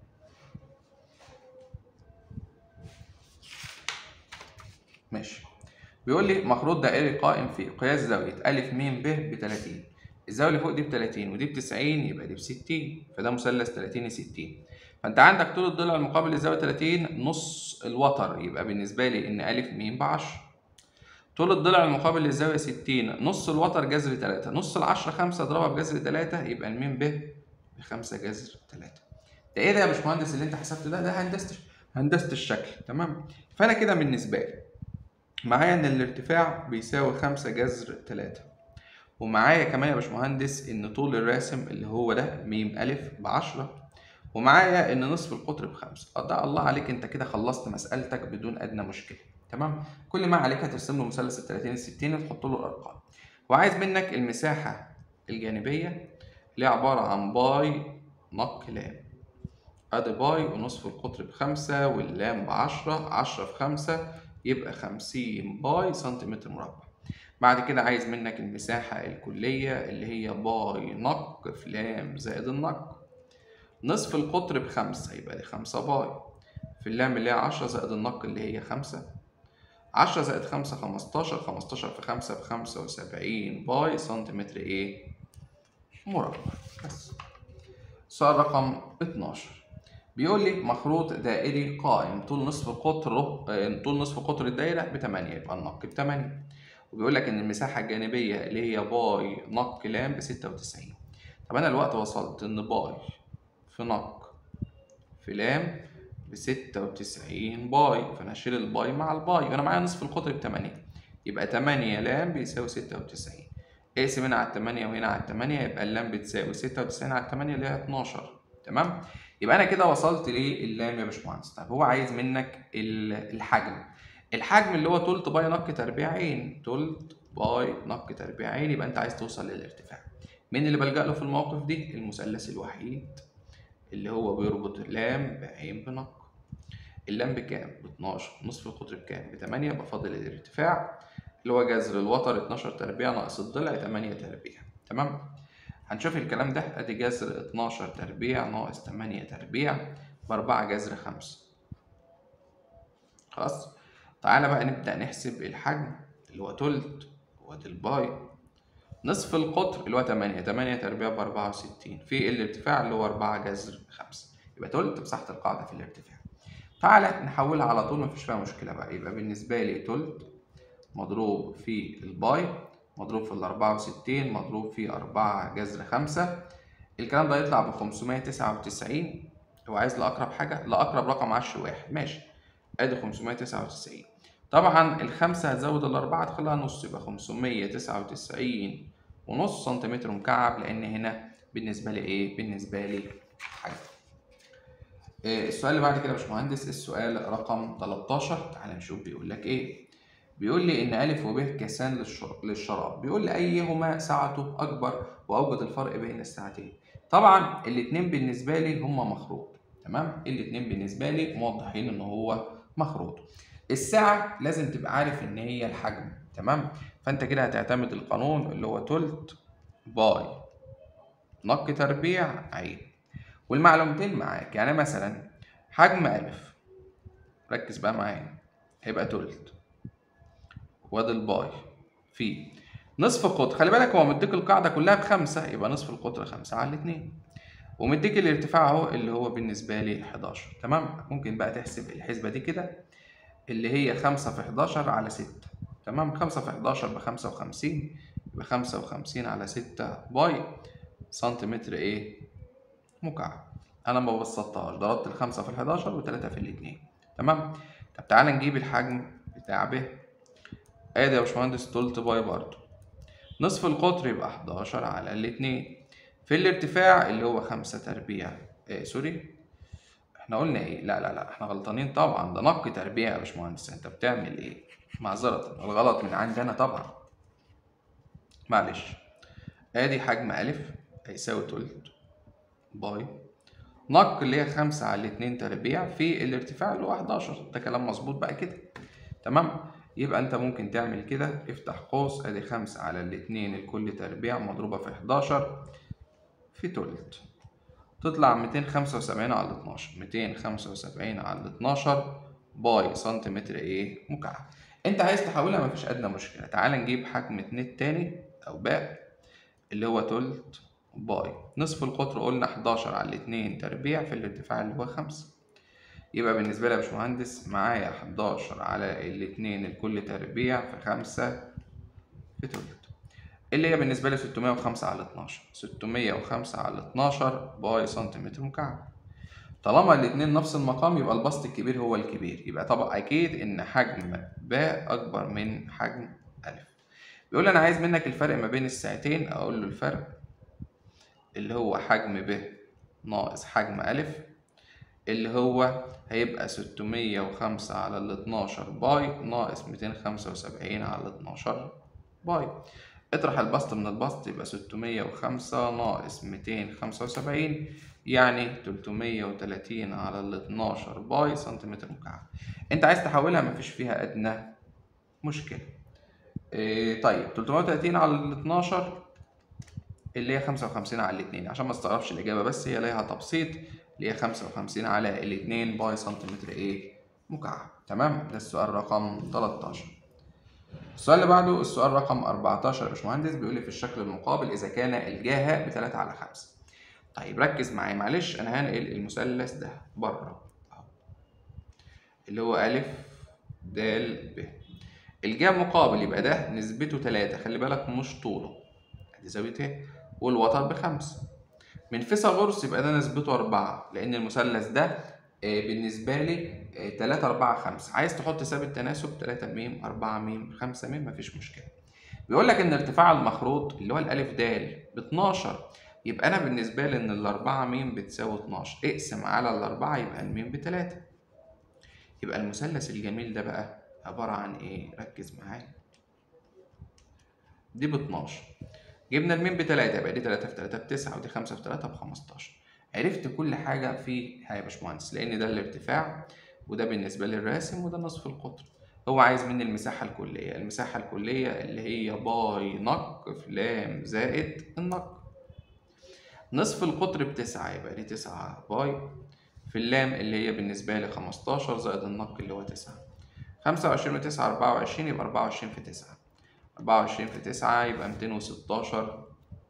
ماشي، بيقول لي مخروط دائري قائم في قياس زاوية أ م ب ب تلاتين. الزاوية اللي فوق دي ب تلاتين ودي ب تسعين يبقى دي ب ستين، فده مثلث تلاتين ستين. فانت عندك طول الضلع المقابل للزاويه ثلاثين نص الوتر، يبقى بالنسبه لي ان ا م ب عشرة. طول الضلع المقابل للزاويه ستين نص الوتر جذر ثلاثة، نص ال عشرة خمسة اضربها بجذر ثلاثة يبقى الم ب بخمسة جذر ثلاثة. ده ايه ده يا باشمهندس اللي انت حسبته ده؟ ده هندسه هندسه الشكل. تمام. فانا كده بالنسبه لي معايا ان الارتفاع بيساوي خمسة جذر ثلاثة، ومعايا كمان يا باشمهندس ان طول الراسم اللي هو ده م ا ب عشرة، ومعايا ان نصف القطر بخمسة. ده الله عليك، انت كده خلصت مسألتك بدون ادنى مشكلة. تمام. كل ما عليك هترسم له مثلث ال ثلاثين ال ستين وتحط له الارقام، وعايز منك المساحة الجانبية اللي هي عبارة عن باي نق لام. ادي باي ونصف القطر بخمسة واللام بعشرة، عشرة في خمسة يبقى خمسين باي سنتيمتر مربع. بعد كده عايز منك المساحة الكلية اللي هي باي نق في لام زائد النق. نصف القطر بخمسة يبقى دي خمسة باي في اللام اللي هي عشرة زائد النق اللي هي خمسة. عشرة زائد خمسة خمستاشر، خمستاشر في خمسة بخمسة وسبعين باي سنتيمتر ايه مربع. بس. سؤال رقم اتناشر بيقول لي مخروط دائري قائم طول نصف قطره طول نصف قطر الدايرة بتمانية، يبقى النق بتمانية. وبيقول لك ان المساحة الجانبية اللي هي باي نق لام بستة وتسعين. طب انا الوقت وصلت ان باي في نق في لام بستة وتسعين باي، فانا هشيل الباي مع الباي وانا معايا نصف القطر بتمانية، يبقى تمانية لام بيساوي ستة وتسعين. اقسم هنا على التمانية وهنا على التمانية يبقى اللام بتساوي ستة وتسعين على التمانية اللي هي اتناشر. تمام. يبقى انا كده وصلت للام يا باشمهندس. طب هو عايز منك الحجم. الحجم اللي هو تلت باي نق تربيعين، تلت باي نق تربيعين، يبقى انت عايز توصل للارتفاع. مين اللي بلجأ له في المواقف دي؟ المثلث الوحيد اللي هو بيربط اللام بعين بنق. اللام بكام؟ ب اتناشر. نصف القطر بكام؟ ب تمانية. بفاضل الارتفاع اللي هو جذر الوتر اتناشر تربيع ناقص الضلع تمانية تربيع. تمام. هنشوف الكلام ده. ادي جذر اتناشر تربيع ناقص تمانية تربيع ب أربعة جذر خمسة. خلاص. تعالى بقى نبدأ نحسب الحجم اللي هو تلت، وادي الباي. نصف القطر اللي هو تمانية، تمانية تربيع ب أربعة وستين، في الارتفاع اللي هو أربعة جذر خمسة، يبقى تلت مساحة القاعدة في الارتفاع. تعالى نحولها على طول، مفيش فيها مشكلة بقى. يبقى بالنسبة لي تلت مضروب في الباي مضروب في ال أربعة وستين مضروب في أربعة جذر خمسة. الكلام ده يطلع ب خمسمية تسعة وتسعين. هو عايز لأقرب حاجة، لأقرب رقم عشري واحد. ماشي. ادي خمسمية تسعة وتسعين. طبعا الخمسة هتزود الأربعة تخليها نص، يبقى خمسمية تسعة وتسعين ونص سنتيمتر مكعب، لأن هنا بالنسبة لي إيه؟ بالنسبة لي حاجة. إيه السؤال اللي بعد كده يا باشمهندس؟ السؤال رقم تلتاشر. تعالى نشوف بيقول لك إيه. بيقول لي إن أ وب كيسان للشراب. بيقول لي أيهما سعته أكبر وأوجد الفرق بين الساعتين. طبعا الاتنين بالنسبة لي هما مخروط. تمام؟ الاتنين بالنسبة لي موضحين إن هو مخروط. الساعة لازم تبقى عارف إن هي الحجم. تمام؟ فأنت كده هتعتمد القانون اللي هو تلت باي نق تربيع عين. والمعلومتين معاك، يعني مثلا حجم أ، ركز بقى معايا، هيبقى تلت، وادي الباي في نصف القطر. خلي بالك هو مديك القاعدة كلها بخمسة، يبقى نصف القطر خمسة على الاتنين، ومديك الارتفاع اهو اللي هو بالنسبة لي حداشر. تمام. ممكن بقى تحسب الحسبة دي كده اللي هي خمسة في حداشر على ستة. تمام. خمسة في حداشر بخمسة وخمسين، يبقى خمسة وخمسين على ستة باي سنتيمتر ايه مكعب. انا ما بسطتهاش، ضربت الخمسة في الحداشر وتلاتة في الاتنين. تمام. طب تعالى نجيب الحجم بتاع ب. ادي يا باشمهندس تلت باي برضه. نصف القطر يبقى حداشر على الاتنين، في الارتفاع اللي هو خمسة تربيع. ايه سوري، احنا قلنا ايه؟ لا لا لا احنا غلطانين طبعا، ده نق تربيع يا باشمهندس. انت بتعمل ايه؟ معذرة، الغلط من عندي انا طبعا، معلش. ادي حجم أ هيساوي تلت باي نق اللي هي خمسة على الاتنين تربيع في الارتفاع اللي هو حداشر. ده كلام مظبوط بقى كده. تمام. يبقى انت ممكن تعمل كده، افتح قوس، ادي خمسة على الاتنين الكل تربيع مضروبة في حداشر في تلت، تطلع ميتين خمسة وسبعين على اتناشر. ميتين خمسة وسبعين على اتناشر باي سنتيمتر ايه مكعب. انت عايز تحولها مفيش ادنى مشكلة. تعال نجيب حجم اتنين تاني او باء اللي هو تلت باي. نصف القطر قلنا حداشر على اتنين تربيع في الارتفاع اللي هو خمسة. يبقى بالنسبة لي يا باشمهندس معايا حداشر على الاتنين الكل تربيع في خمسة في تلت، اللي هي بالنسبة لي ستمية وخمسة على اتناشر. ستمية وخمسة على اتناشر باي سنتيمتر مكعب. طالما الاتنين نفس المقام يبقى البسط الكبير هو الكبير، يبقى طبعا أكيد إن حجم ب أكبر من حجم أ. بيقول لي أنا عايز منك الفرق ما بين الساعتين، أقول له الفرق اللي هو حجم ب ناقص حجم أ، اللي هو هيبقى ستمية وخمسة على الاتناشر باي ناقص ميتين وخمسة وسبعين على الاتناشر باي. اطرح البسط من البسط يبقى ستمية وخمسة ناقص ميتين وخمسة وسبعين يعني تلتمية وتلاتين على الاتناشر باي سنتيمتر مكعب. انت عايز تحولها مفيش فيها ادنى مشكلة. إيه طيب تلتمية وتلاتين على الاتناشر اللي هي خمسة وخمسين على الاتنين، عشان ما استغربش الإجابة بس هي ليها تبسيط، اللي هي خمسة وخمسين على الاتنين باي سنتيمتر إيه مكعب. تمام، ده السؤال رقم تلتاشر. السؤال اللي بعده السؤال رقم أربعتاشر يا باشمهندس، بيقول لي في الشكل المقابل إذا كان الجهة بتلاتة على خمسة. طيب ركز معايا معلش، أنا هنقل المثلث ده بره أهو، اللي هو أ د ب. الجهة مقابل يبقى ده نسبته تلاتة، خلي بالك مش طوله، دي زاوية ايه، والوتر بخمسة. من فيثاغورس يبقى ده نسبته أربعة، لأن المثلث ده بالنسبة لي تلاتة أربعة خمسة. عايز تحط ثابت تناسب تلاتة م أربعة م خمسة م مفيش مشكلة. بيقول لك إن ارتفاع المخروط اللي هو الألف د ب اتناشر، يبقى أنا بالنسبة لي إن الأربعة م بتساوي اتناشر، اقسم على الأربعة يبقى الميم بتلاتة. يبقى المثلث الجميل ده بقى عبارة عن إيه؟ ركز معايا. دي ب اتناشر، جبنا الميم بتلاتة، يبقى دي تلاتة في تلاتة بتسعة، ودي خمسة في تلاتة بخمستاشر. عرفت كل حاجة فيها يا باشمهندس، لأن ده الارتفاع وده بالنسبة للراسم وده نصف القطر. هو عايز مني المساحة الكلية، المساحة الكلية اللي هي باي نق في لام زائد النق. نصف القطر بتسعة، يبقى دي تسعة باي في اللام اللي هي بالنسبة لي خمستاشر زائد النق اللي هو تسعة. خمسة وعشرين وتسعة أربعة وعشرين، يبقى أربعة وعشرين في تسعة. أربعة وعشرين في تسعة يبقى ميتين وستاشر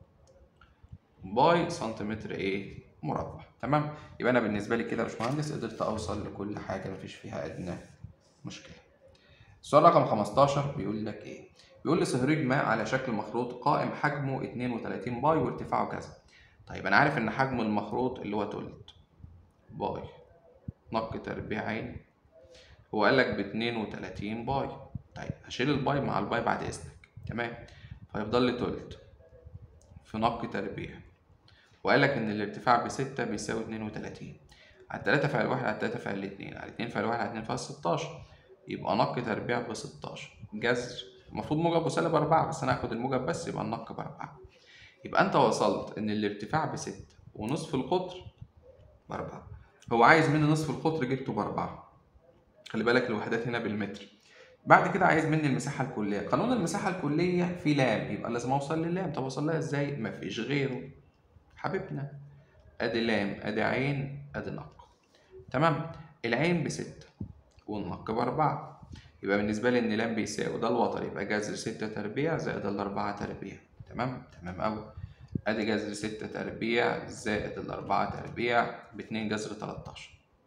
باي سنتيمتر ايه مربع. تمام، يبقى انا بالنسبه لي كده يا باشمهندس قدرت اوصل لكل حاجه مفيش فيها ادنى مشكله. السؤال رقم خمستاشر بيقول لك ايه؟ بيقول لي صهريج ماء على شكل مخروط قائم حجمه اتنين وتلاتين باي وارتفاعه كذا. طيب انا عارف ان حجم المخروط اللي هو تلت باي نق تربيعين، هو قال لك ب اتنين وتلاتين باي. طيب هشيل الباي مع الباي بعد اذنك، تمام، فيفضل لي تلت في نق تربيع، وقال لك إن الارتفاع بستة بيساوي اتنين وتلاتين. على التلاتة فعل واحد على التلاتة فعل اتنين على اتنين فعل واحد على اتنين فعل ستاشر، يبقى نق تربيع بستاشر جذر، المفروض موجب وسالب أربعة بس أنا هاخد الموجب بس، يبقى النق بأربعة. يبقى أنت وصلت إن الارتفاع بستة ونصف القطر بأربعة. هو عايز مني نصف القطر جبته بأربعة، خلي بالك الوحدات هنا بالمتر. بعد كده عايز مني المساحة الكلية، قانون المساحة الكلية في لام، يبقى لازم أوصل للام. طب أوصل لها إزاي؟ مفيش غيره حبيبنا، ادي لام ادي عين ادي نق. تمام، العين بستة والنق بأربعة، يبقى بالنسبة لي إن لام بيساوي ده الوتر، يبقى جذر ستة تربيع زائد الأربعة تربيع. تمام تمام أوي، ادي جذر ستة تربيع زائد الأربعة تربيع باتنين جذر تلاتاشر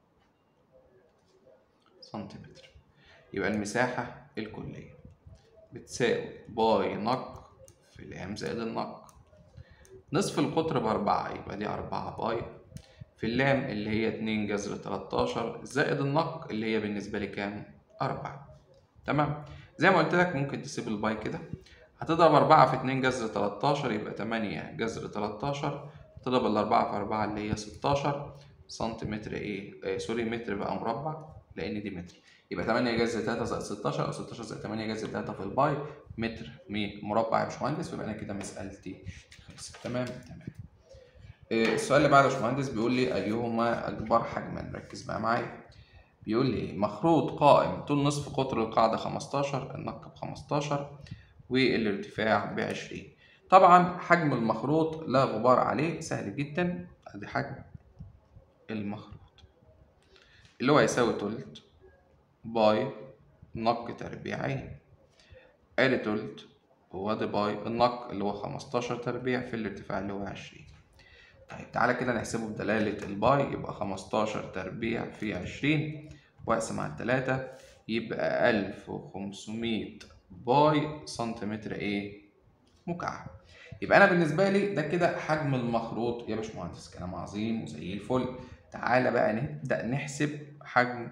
سنتيمتر. يبقى المساحة الكلية بتساوي باي نق في لام زائد النق. نصف القطر بأربعة، يبقى دي أربعة باي في اللام اللي هي اتنين جذر تلاتاشر زائد النق اللي هي بالنسبة لي كام؟ أربعة. تمام، زي ما قلت لك ممكن تسيب الباي كده، هتضرب أربعة في اتنين جذر تلاتاشر يبقى تمانية جذر تلاتاشر، تضرب الأربعة في أربعة اللي هي ستاشر سنتيمتر إيه؟ آه سوري متر بقى مربع، لأن دي متر. يبقى تمانية جذر تلاتة زائد ستاشر أو ستاشر زائد تمانية جذر تلاتة في الباي متر مربع يا باشمهندس، ويبقى أنا كده مسألتي خلصت. تمام تمام. السؤال اللي بعده يا باشمهندس بيقول لي أيهما أكبر حجما؟ ركز بقى معايا. بيقول لي إيه؟ مخروط قائم طول نصف قطر القاعدة خمستاشر، النق بخمستاشر والارتفاع بعشرين. طبعا حجم المخروط لا غبار عليه، سهل جدا، أدي حجم المخروط اللي هو هيساوي تلت باي نق تربيعين، أدي تلت وأدي باي النق اللي هو خمستاشر تربيع في الارتفاع اللي هو عشرين. طيب تعالى كده نحسبه بدلالة الباي، يبقى خمستاشر تربيع في عشرين واقسم على التلاتة، يبقى ألف وخمسمية باي سنتيمتر ايه مكعب. يبقى انا بالنسبه لي ده كده حجم المخروط يا باشمهندس، كلام عظيم وزي الفل. تعالى بقى نبدا نحسب حجم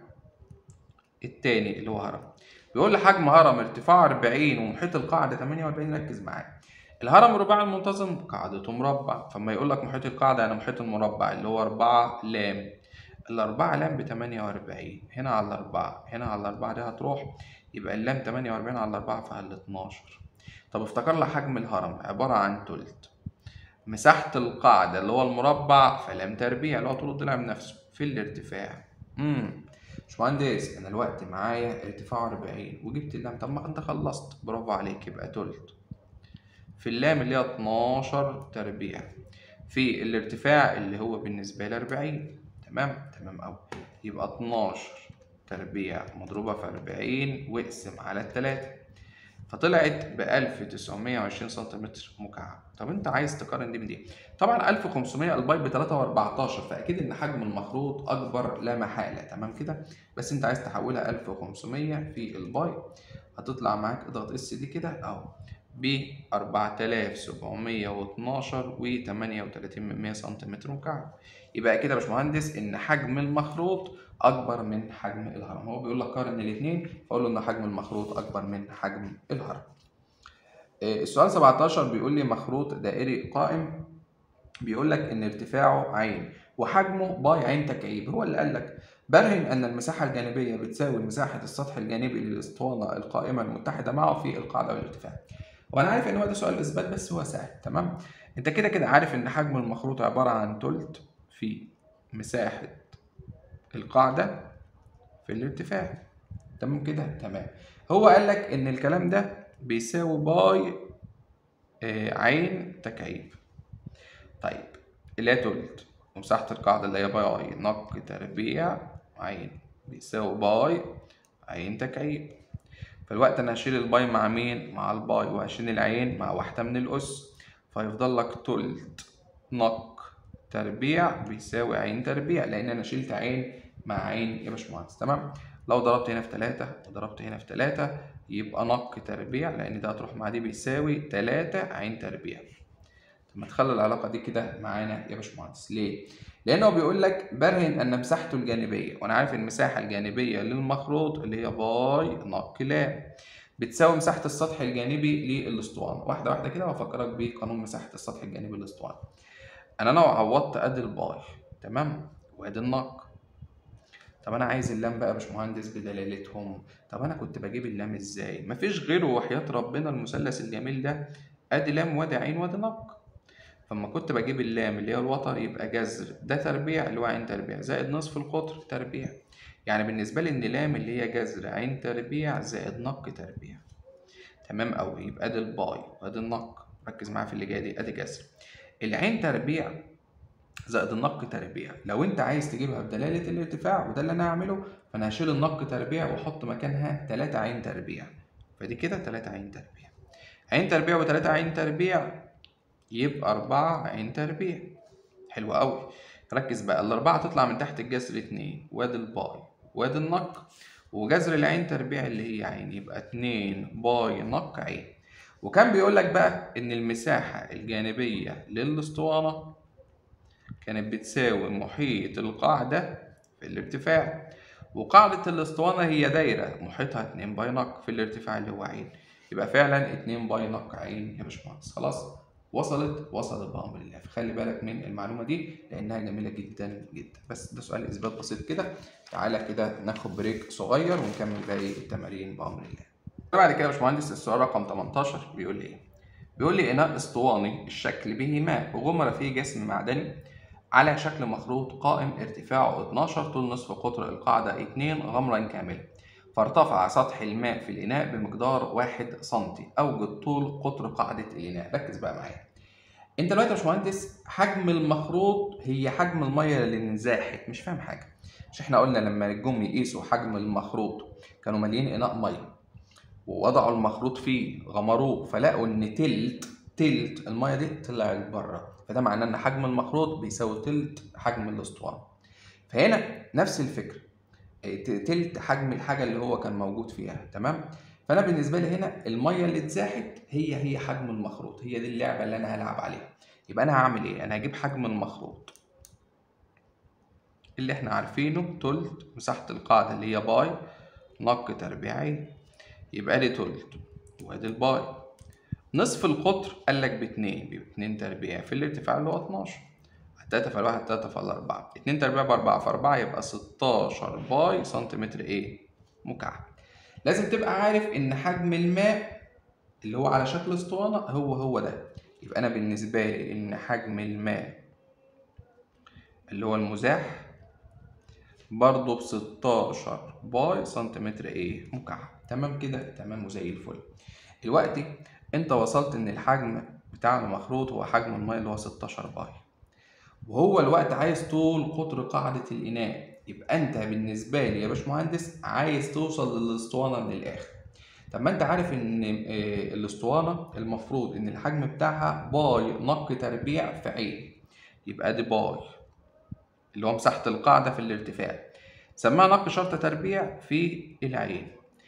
التاني اللي هو هرم. بيقول لي حجم هرم ارتفاعه أربعين ومحيط القاعده ثمانية وأربعين. ركز معايا، الهرم الرباعي المنتظم قاعدته مربع، فما يقول لك محيط القاعده يعني محيط المربع اللي هو أربعة لام. الأربعة لام ب ثمانية وأربعين، هنا على الأربعة هنا على الأربعة دي هتروح، يبقى اللام ثمانية وأربعين على الأربعة فهل اتناشر. طب افتكر لي حجم الهرم عبارة عن تلت مساحة القاعدة اللي هو المربع فلام تربيع اللي هو طول الضلع بنفسه في الارتفاع. امم باشمهندس انا الوقت معايا ارتفاعه أربعين وجبت اللام، طب ما انت خلصت، برافو عليك، يبقى تلت في اللام اللي هي اتناشر تربيع في الارتفاع اللي هو بالنسبة لي أربعين. تمام تمام أوي، يبقى اتناشر تربيع مضروبة في أربعين واقسم على التلاتة، فطلعت ب ألف وتسعمية وعشرين سنتيمتر مكعب. طب انت عايز تقارن دي بدي، طبعا ألف وخمسمية الباي ب تلاتة وأربعتاشر، فاكيد ان حجم المخروط اكبر لا محاله. تمام كده، بس انت عايز تحولها ألف وخمسمية في الباي، هتطلع معاك اضغط اس دي كده اهو ب أربعة آلاف وسبعمية واتناشر وتمانية وتلاتين من مية سنتيمتر مكعب. يبقى كده يا باشمهندس ان حجم المخروط اكبر من حجم الهرم. هو بيقول لك قارن الاثنين، فاقول له ان حجم المخروط اكبر من حجم الهرم. السؤال سبعتاشر بيقول لي مخروط دائري قائم، بيقول لك ان ارتفاعه عين وحجمه باي عين تكعيب. هو اللي قال لك برهن ان المساحه الجانبيه بتساوي مساحه السطح الجانبي للاسطوانه القائمه المتحده معه في القاعده والارتفاع. وانا عارف ان هو ده سؤال اثبات بس هو سهل. تمام، انت كده كده عارف ان حجم المخروط عباره عن تلت في مساحه القاعده في الارتفاع. تمام كده تمام. هو قال لك ان الكلام ده بيساوي باي آه عين تكعيب. طيب اللي هي تلت ومساحة القاعدة اللي هي باي نق تربيع عين بيساوي باي عين تكعيب. فالوقت انا هشيل الباي مع مين؟ مع الباي، وهشيل العين مع واحدة من الأس، فيفضل لك تلت نق تربيع بيساوي عين تربيع، لأن أنا شلت عين مع عين يا باشمهندس. تمام، لو ضربت هنا في تلاتة وضربت هنا في تلاتة يبقى نق تربيع، لأن ده هتروح مع دي بيساوي تلاتة عين تربيع. ما تخلي العلاقة دي كده معانا يا باشمهندس. ليه؟ لأنه بيقول لك برهن أن مساحته الجانبية، وأنا عارف المساحة الجانبية للمخروط اللي هي باي نق لام بتساوي مساحة السطح الجانبي للأسطوانة. واحدة واحدة كده وأفكرك بقانون مساحة السطح الجانبي للأسطوانة. أنا لو عوضت أدي الباي تمام وأدي النق، طب أنا عايز اللام بقى يا باشمهندس بدلالتهم. طب أنا كنت بجيب اللام إزاي؟ مفيش غيره وحياة ربنا المثلث الجميل ده، أدي لام وأدي عين وأدي نق. فلما كنت بجيب اللام اللي هي الوتر يبقى جذر ده تربيع اللي هو عين تربيع زائد نصف القطر تربيع. يعني بالنسبة لي إن لام اللي هي جذر عين تربيع زائد نق تربيع. تمام أوي، يبقى أدي الباي وأدي النق، ركز معايا في اللي جاي دي، أدي جذر العين تربيع زائد النق تربيع. لو أنت عايز تجيبها بدلالة الارتفاع وده اللي أنا هعمله، فأنا هشيل النق تربيع وأحط مكانها تلاتة عين تربيع، فدي كده تلاتة عين تربيع. عين تربيع وتلاتة عين تربيع يبقى أربعة عين تربيع. حلو أوي، ركز بقى، الأربعة تطلع من تحت الجذر اتنين وادي الباي وادي النق، وجذر العين تربيع اللي هي عين يبقى اتنين باي نق عين. وكان بيقول لك بقى إن المساحة الجانبية للأسطوانة كانت بتساوي محيط القاعدة في الارتفاع، وقاعدة الأسطوانة هي دايرة محيطها اتنين باي نق في الارتفاع اللي هو عين، يبقى فعلا اتنين باي نق عين يا باشمهندس. خلاص وصلت وصلت بأمر الله. فخلي بالك من المعلومة دي لأنها جميلة جدا جدا. بس ده سؤال إثبات بسيط كده. تعالى كده ناخد بريك صغير ونكمل باقي التمارين بأمر الله. بعد كده يا باشمهندس السؤال رقم تمنتاشر بيقول لي إيه؟ بيقول لي إناء اسطواني الشكل به ماء وغمر فيه جسم معدني على شكل مخروط قائم ارتفاعه اتناشر طول نصف قطر القاعدة اتنين غمرا كاملا، فارتفع سطح الماء في الإناء بمقدار واحد سنتي. أوجد طول قطر قاعدة الإناء. ركز بقى معايا. أنت دلوقتي يا باشمهندس حجم المخروط هي حجم المية اللي انزاحت، مش فاهم حاجة. مش احنا قلنا لما جم يقيسوا حجم المخروط كانوا مالين إناء مية ووضعوا المخروط فيه غمروه فلقوا إن تلت تلت المية دي طلعت بره، فده معناه ان حجم المخروط بيساوي تلت حجم الاسطوانة. فهنا نفس الفكرة، تلت حجم الحاجة اللي هو كان موجود فيها. تمام. فأنا بالنسبة لي هنا المية اللي اتزاحت هي هي حجم المخروط، هي دي اللعبة اللي أنا هلعب عليها. يبقى أنا هعمل إيه؟ أنا هجيب حجم المخروط اللي إحنا عارفينه تلت مساحة القاعدة اللي هي باي نق تربيعي، يبقى لي تلت وأدي الباي. نصف القطر قال لك باتنين، بيبقى اتنين تربيع في الارتفاع اللي هو اتناشر، تلاتة في الواحد تلاتة في الأربعة، اتنين تربيع بأربعة في أربعة يبقى ستاشر باي سنتيمتر إيه؟ مكعب. لازم تبقى عارف إن حجم الماء اللي هو على شكل اسطوانة هو هو ده. يبقى أنا بالنسبة لي إن حجم الماء اللي هو المزاح برضه بستاشر باي سنتيمتر إيه؟ مكعب. تمام كده؟ تمام وزي الفل. دلوقتي أنت وصلت إن الحجم بتاع المخروط هو حجم الماء اللي هو ستاشر باي، وهو الوقت عايز طول قطر قاعدة الإناء. يبقى أنت بالنسبة لي يا باشمهندس عايز توصل للأسطوانة من الآخر. طب ما أنت عارف إن الأسطوانة المفروض إن الحجم بتاعها باي نق تربيع في عين، يبقى دي باي اللي هو مساحة القاعدة في الارتفاع، سماها نق شرطة تربيع في العين.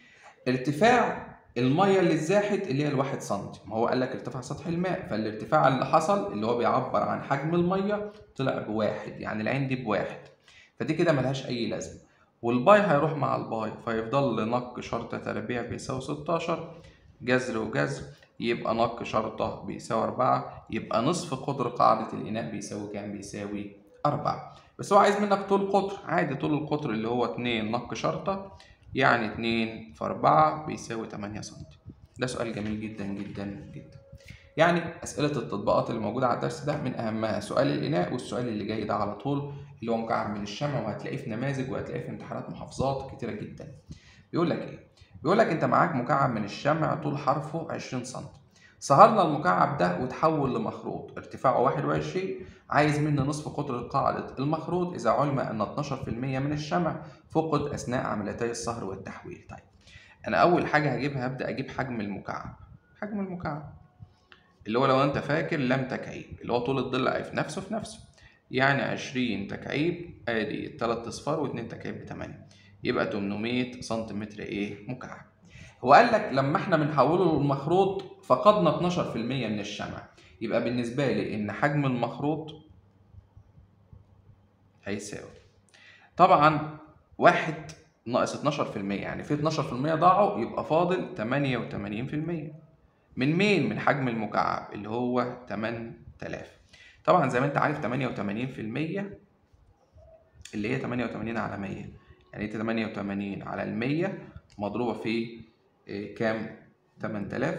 ارتفاع المية اللي اتزاحت اللي هي الواحد سنتي، ما هو قال لك ارتفاع سطح الماء، فالارتفاع اللي حصل اللي هو بيعبر عن حجم المية طلع بواحد، يعني العين دي بواحد، فدي كده ملهاش أي لازمة. والباي هيروح مع الباي فيفضل نق شرطة تربيع بيساوي ستاشر، جذر وجذر يبقى نق شرطة بيساوي أربعة، يبقى نصف قطر قاعدة الإناء بيساوي كام؟ بيساوي أربعة. بس هو عايز منك طول قطر عادي، طول القطر اللي هو اتنين نق شرطة، يعني اتنين في أربعة بيساوي تمانية سنتي. ده سؤال جميل جدا جدا جدا. يعني أسئلة التطبيقات اللي موجودة على الدرس ده من أهمها سؤال الإناء، والسؤال اللي جاي ده على طول اللي هو مكعب من الشمع، وهتلاقيه في نماذج وهتلاقيه في امتحانات محافظات كتيرة جدا. بيقول لك إيه؟ بيقول لك أنت معاك مكعب من الشمع طول حرفه عشرين سنتي، صهرنا المكعب ده وتحول لمخروط ارتفاعه واحد وعشرين، عايز منه نصف قطر قاعدة المخروط إذا علم أن اتناشر في المية من الشمع فقد أثناء عمليتي الصهر والتحويل. طيب أنا أول حاجة هجيبها هبدأ أجيب حجم المكعب. حجم المكعب اللي هو لو أنت فاكر لم تكعيب اللي هو طول الضلع في نفسه في نفسه، يعني عشرين تكعيب أدي تلات أصفار واتنين تكعيب بتمانية، يبقى تمنمية سنتيمتر إيه؟ مكعب. هو قال لك لما احنا بنحوله للمخروط فقدنا اتناشر في المية من الشمع، يبقى بالنسبة لي إن حجم المخروط هيساوي طبعا واحد ناقص اتناشر في المية، يعني في اتناشر في المية ضاعوا، يبقى فاضل تمانية وتمانين في المية من مين؟ من حجم المكعب اللي هو تمن تلاف. طبعا زي ما انت عارف تمانية وتمانين في المية اللي هي تمانية وتمانين على مية، يعني تمانية وتمانين على المية مضروبة في إيه كام؟ تمن تلاف،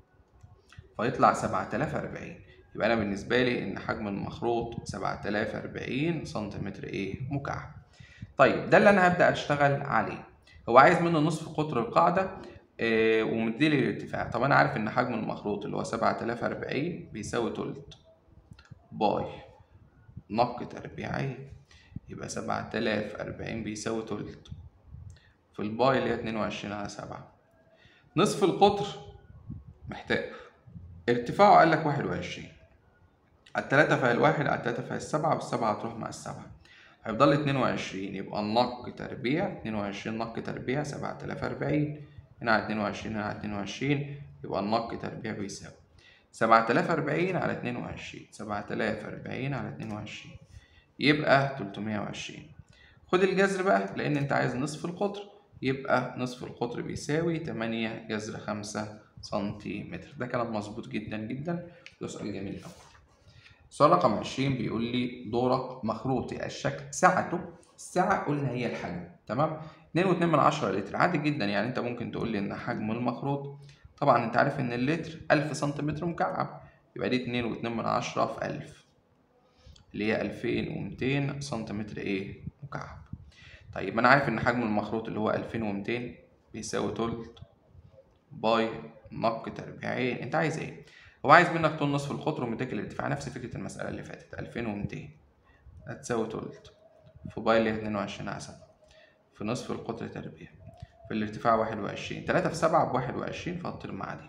فيطلع سبعة آلاف وأربعين. يبقى أنا بالنسبة لي إن حجم المخروط سبعة آلاف وأربعين سنتيمتر إيه؟ مكعب. طيب ده اللي أنا هبدأ أشتغل عليه. هو عايز منه نصف قطر القاعدة إيه ومديلي الارتفاع. طب أنا عارف إن حجم المخروط اللي هو سبعة آلاف وأربعين بيساوي تلت باي نق تربيعي، يبقى سبعة آلاف وأربعين بيساوي تلت في الباي اللي هي اتنين وعشرين على سبعة. نصف القطر محتاج ارتفاعه قال لك واحد وعشرين، على التلاتة فيها الواحد على التلاتة فيها السبعة، والسبعة هتروح مع السبعة هيفضل اتنين وعشرين، يبقى النق تربيع اتنين وعشرين نق تربيع سبعة آلاف وأربعين، هنا على اتنين وعشرين هنا على اتنين وعشرين، يبقى النق تربيع بيساوي سبعة آلاف وأربعين على اتنين وعشرين، سبعة آلاف وأربعين على اتنين وعشرين يبقى تلتمية وعشرين. خد الجذر بقى لأن أنت عايز نصف القطر، يبقى نصف القطر بيساوي تمانية جذر خمسة سنتيمتر. ده كلام مظبوط جدا جدا، ده سؤال جميل أوي. السؤال رقم عشرين بيقول لي دورق مخروطي الشكل سعته، السعة قلنا هي الحجم، تمام؟ اتنين واتنين من عشرة لتر، عادي جدا. يعني أنت ممكن تقول لي إن حجم المخروط، طبعا أنت عارف إن اللتر ألف سنتيمتر مكعب، يبقى دي اتنين واتنين من عشرة في ألف اللي هي ألفين ومتين سنتيمتر إيه؟ مكعب. طيب أنا عارف إن حجم المخروط اللي هو ألفين ومتين بيساوي تلت باي نق تربيعين. أنت عايز إيه؟ هو عايز منك طول نصف القطر ومديك الارتفاع، نفس فكرة المسألة اللي فاتت ألفين ومتين هتساوي تلت في باي اللي هي اتنين وعشرين على سبعة في نصف القطر تربيع في الارتفاع واحد وعشرين، تلاتة في سبعة بواحد وعشرين فهتطير مع دي،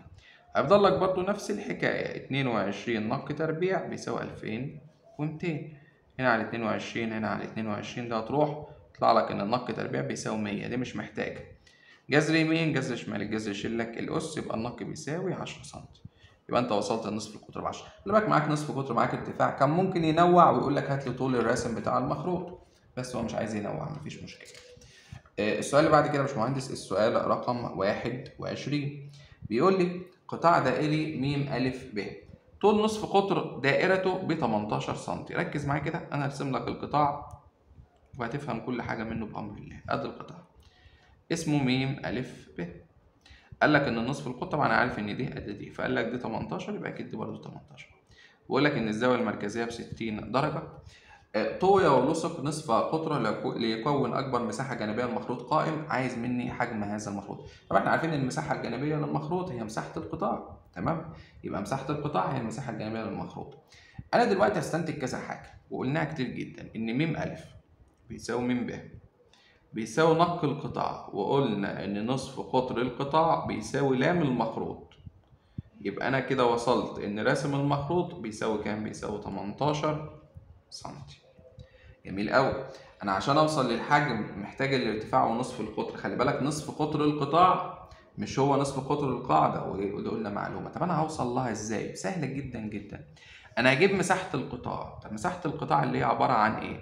هيفضل لك برضو نفس الحكاية، اتنين وعشرين نق تربيع بيساوي ألفين ومتين. هنا على اتنين وعشرين هنا على اتنين وعشرين، ده هتروح يطلع لك إن النق تربيع بيساوي مية، دي مش محتاجة جذر يمين جذر شمال، الجذر يشيل لك الأس، يبقى النق بيساوي عشرة سنتي. يبقى أنت وصلت لنصف القطر ب عشرة. خلي بالك معاك نصف قطر معاك ارتفاع، كان ممكن ينوع ويقول لك هات لي طول الرسم بتاع المخروط، بس هو مش عايز ينوع، مفيش مشكلة. السؤال اللي بعد كده يا باشمهندس، السؤال رقم واحد وعشرين، بيقول لي قطاع دائري م أ ب، طول نصف قطر دائرته ب تمنتاشر سنتي. ركز معايا كده، أنا هرسم لك القطاع وهتفهم كل حاجة منه بأمر الله. أدي القطاع اسمه م أ ب، قال لك إن نصف القطر، طبعا أنا عارف إن دي قد دي، فقال لك دي تمنتاشر يبقى أكيد دي برضه تمنتاشر. بيقول لك إن الزاوية المركزية ب ستين درجة، طوي ولصق نصف قطره ليكون اكبر مساحه جانبيه للمخروط قائم، عايز مني حجم هذا المخروط. طبعا احنا عارفين ان المساحه الجانبيه للمخروط هي مساحه القطاع، تمام؟ يبقى مساحه القطاع هي المساحه الجانبيه للمخروط. انا دلوقتي هستنتج كذا حاجه وقلناها كتير جدا، ان م أ بيساوي م ب بيساوي نق القطاع، وقلنا ان نصف قطر القطاع بيساوي لام المخروط. يبقى انا كده وصلت ان راسم المخروط بيساوي كام؟ بيساوي تمنتاشر سنتي. جميل قوي. انا عشان اوصل للحجم محتاج الارتفاع ونصف القطر. خلي بالك نصف قطر القطاع مش هو نصف قطر القاعده، وده قلنا معلومه. طب انا هوصل لها ازاي؟ سهله جدا جدا. انا هجيب مساحه القطاع. طب مساحه القطاع اللي هي عباره عن ايه؟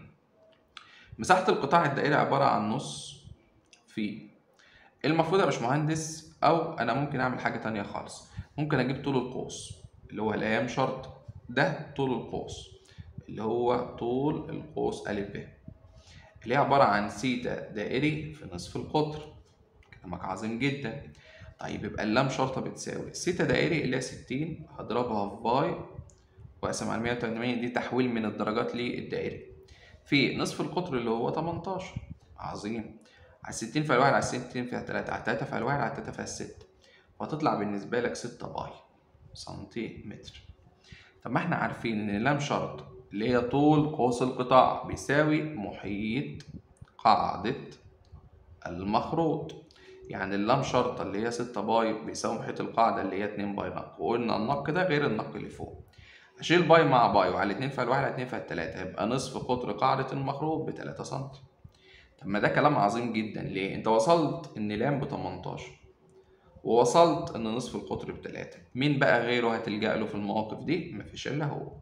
مساحه القطاع الدائري عباره عن نص في، المفروض يا باشمهندس، او انا ممكن اعمل حاجه تانية خالص، ممكن اجيب طول القوس اللي هو لام شرط، ده طول القوس اللي هو طول القوس أ ب، اللي هي عبارة عن سيتا دائري في نصف القطر. كلامك عظيم جدا. طيب يبقى اللام شرطة بتساوي سيتا دائري اللي هي ستين، هضربها في باي واقسم على مية وتمانين، دي تحويل من الدرجات للدائري، في نصف القطر اللي هو تمنتاشر. عظيم. على ستين فيها الواحد، على ستين فيها تلاتة، على تلاتة فيها الواحد، على تلاتة فيها الستة، وهتطلع بالنسبة لك ستة باي سنتيمتر. طب ما احنا عارفين ان اللام شرط اللي هي طول قوس القطاع بيساوي محيط قاعدة المخروط، يعني اللام شرطة اللي هي ستة باي بيساوي محيط القاعدة اللي هي اتنين باي نق، وقلنا النق ده غير النق اللي فوق. هشيل باي مع باي، وعلى اتنين فيها الواحد على اتنين فيها التلاتة، يبقى نصف قطر قاعدة المخروط بتلاتة سنتي. طب ما ده كلام عظيم جدا. ليه؟ انت وصلت ان لام بتمنتاشر ووصلت ان نصف القطر بتلاتة، مين بقى غيره هتلجأ له في المواقف دي؟ مفيش الا هو.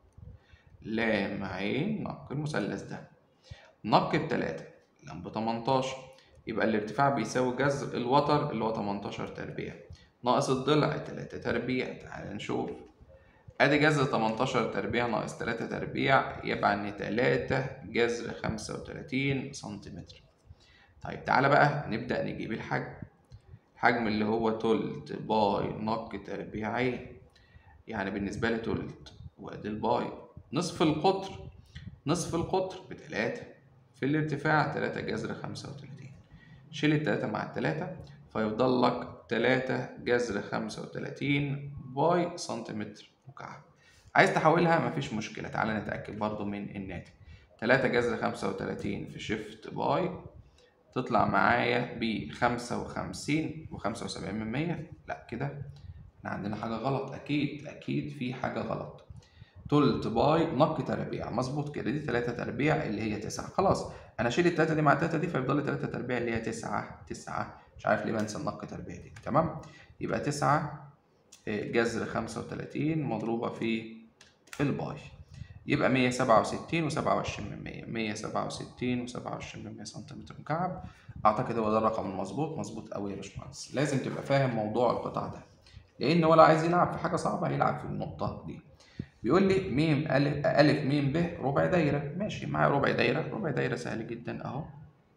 لام عين نق المثلث ده، نق بتلاتة، لام بتمنتاشر، يبقى الارتفاع بيساوي جذر الوتر اللي هو تمنتاشر تربيع ناقص الضلع تلاتة تربيع. تعال نشوف. ادي جذر تمنتاشر تربيع ناقص تلاتة تربيع، يبقى ان تلاتة جذر خمسة وتلاتين سنتيمتر. طيب تعالى بقى نبدأ نجيب الحجم. الحجم اللي هو تلت باي نق تربيعين، يعني بالنسبة لي تلت، وادي الباي. نصف القطر، نصف القطر بتلاتة، في الارتفاع تلاتة جذر خمسة وتلاتين، شيل التلاتة مع التلاتة فيفضل لك تلاتة جذر خمسة وتلاتين باي سنتيمتر مكعب. عايز تحولها مفيش مشكلة، تعالى نتأكد برضو من الناتج. تلاتة جذر خمسة وتلاتين في شيفت باي تطلع معايا ب خمسة وخمسين وخمسة وسبعين من مية. لا كده احنا عندنا حاجة غلط، أكيد أكيد في حاجة غلط. تلت باي نق تربيع، مظبوط كده، دي تلاتة تربيع اللي هي تسعة. خلاص انا اشيل التلاتة دي مع التلاتة دي فيفضل لي تلاتة تربيع اللي هي تسعة. تسعة مش عارف ليه بنسى النق تربيع دي، تمام؟ يبقى تسعة جذر خمسة وتلاتين مضروبة في الباي، يبقى مية سبعة وستين وسبعة وعشرين من مية، مية سبعة وستين وسبعة وعشرين من مية سنتيمتر مكعب. اعتقد هو ده الرقم المظبوط. مظبوط قوي يا باشمهندس. لازم تبقى فاهم موضوع القطاع ده، لان هو لو عايز يلعب في حاجة صعبة هيلعب في النقطة دي. بيقول لي م ألف ألف م ب ربع دايرة. ماشي معايا ربع دايرة، ربع دايرة سهل جدا أهو،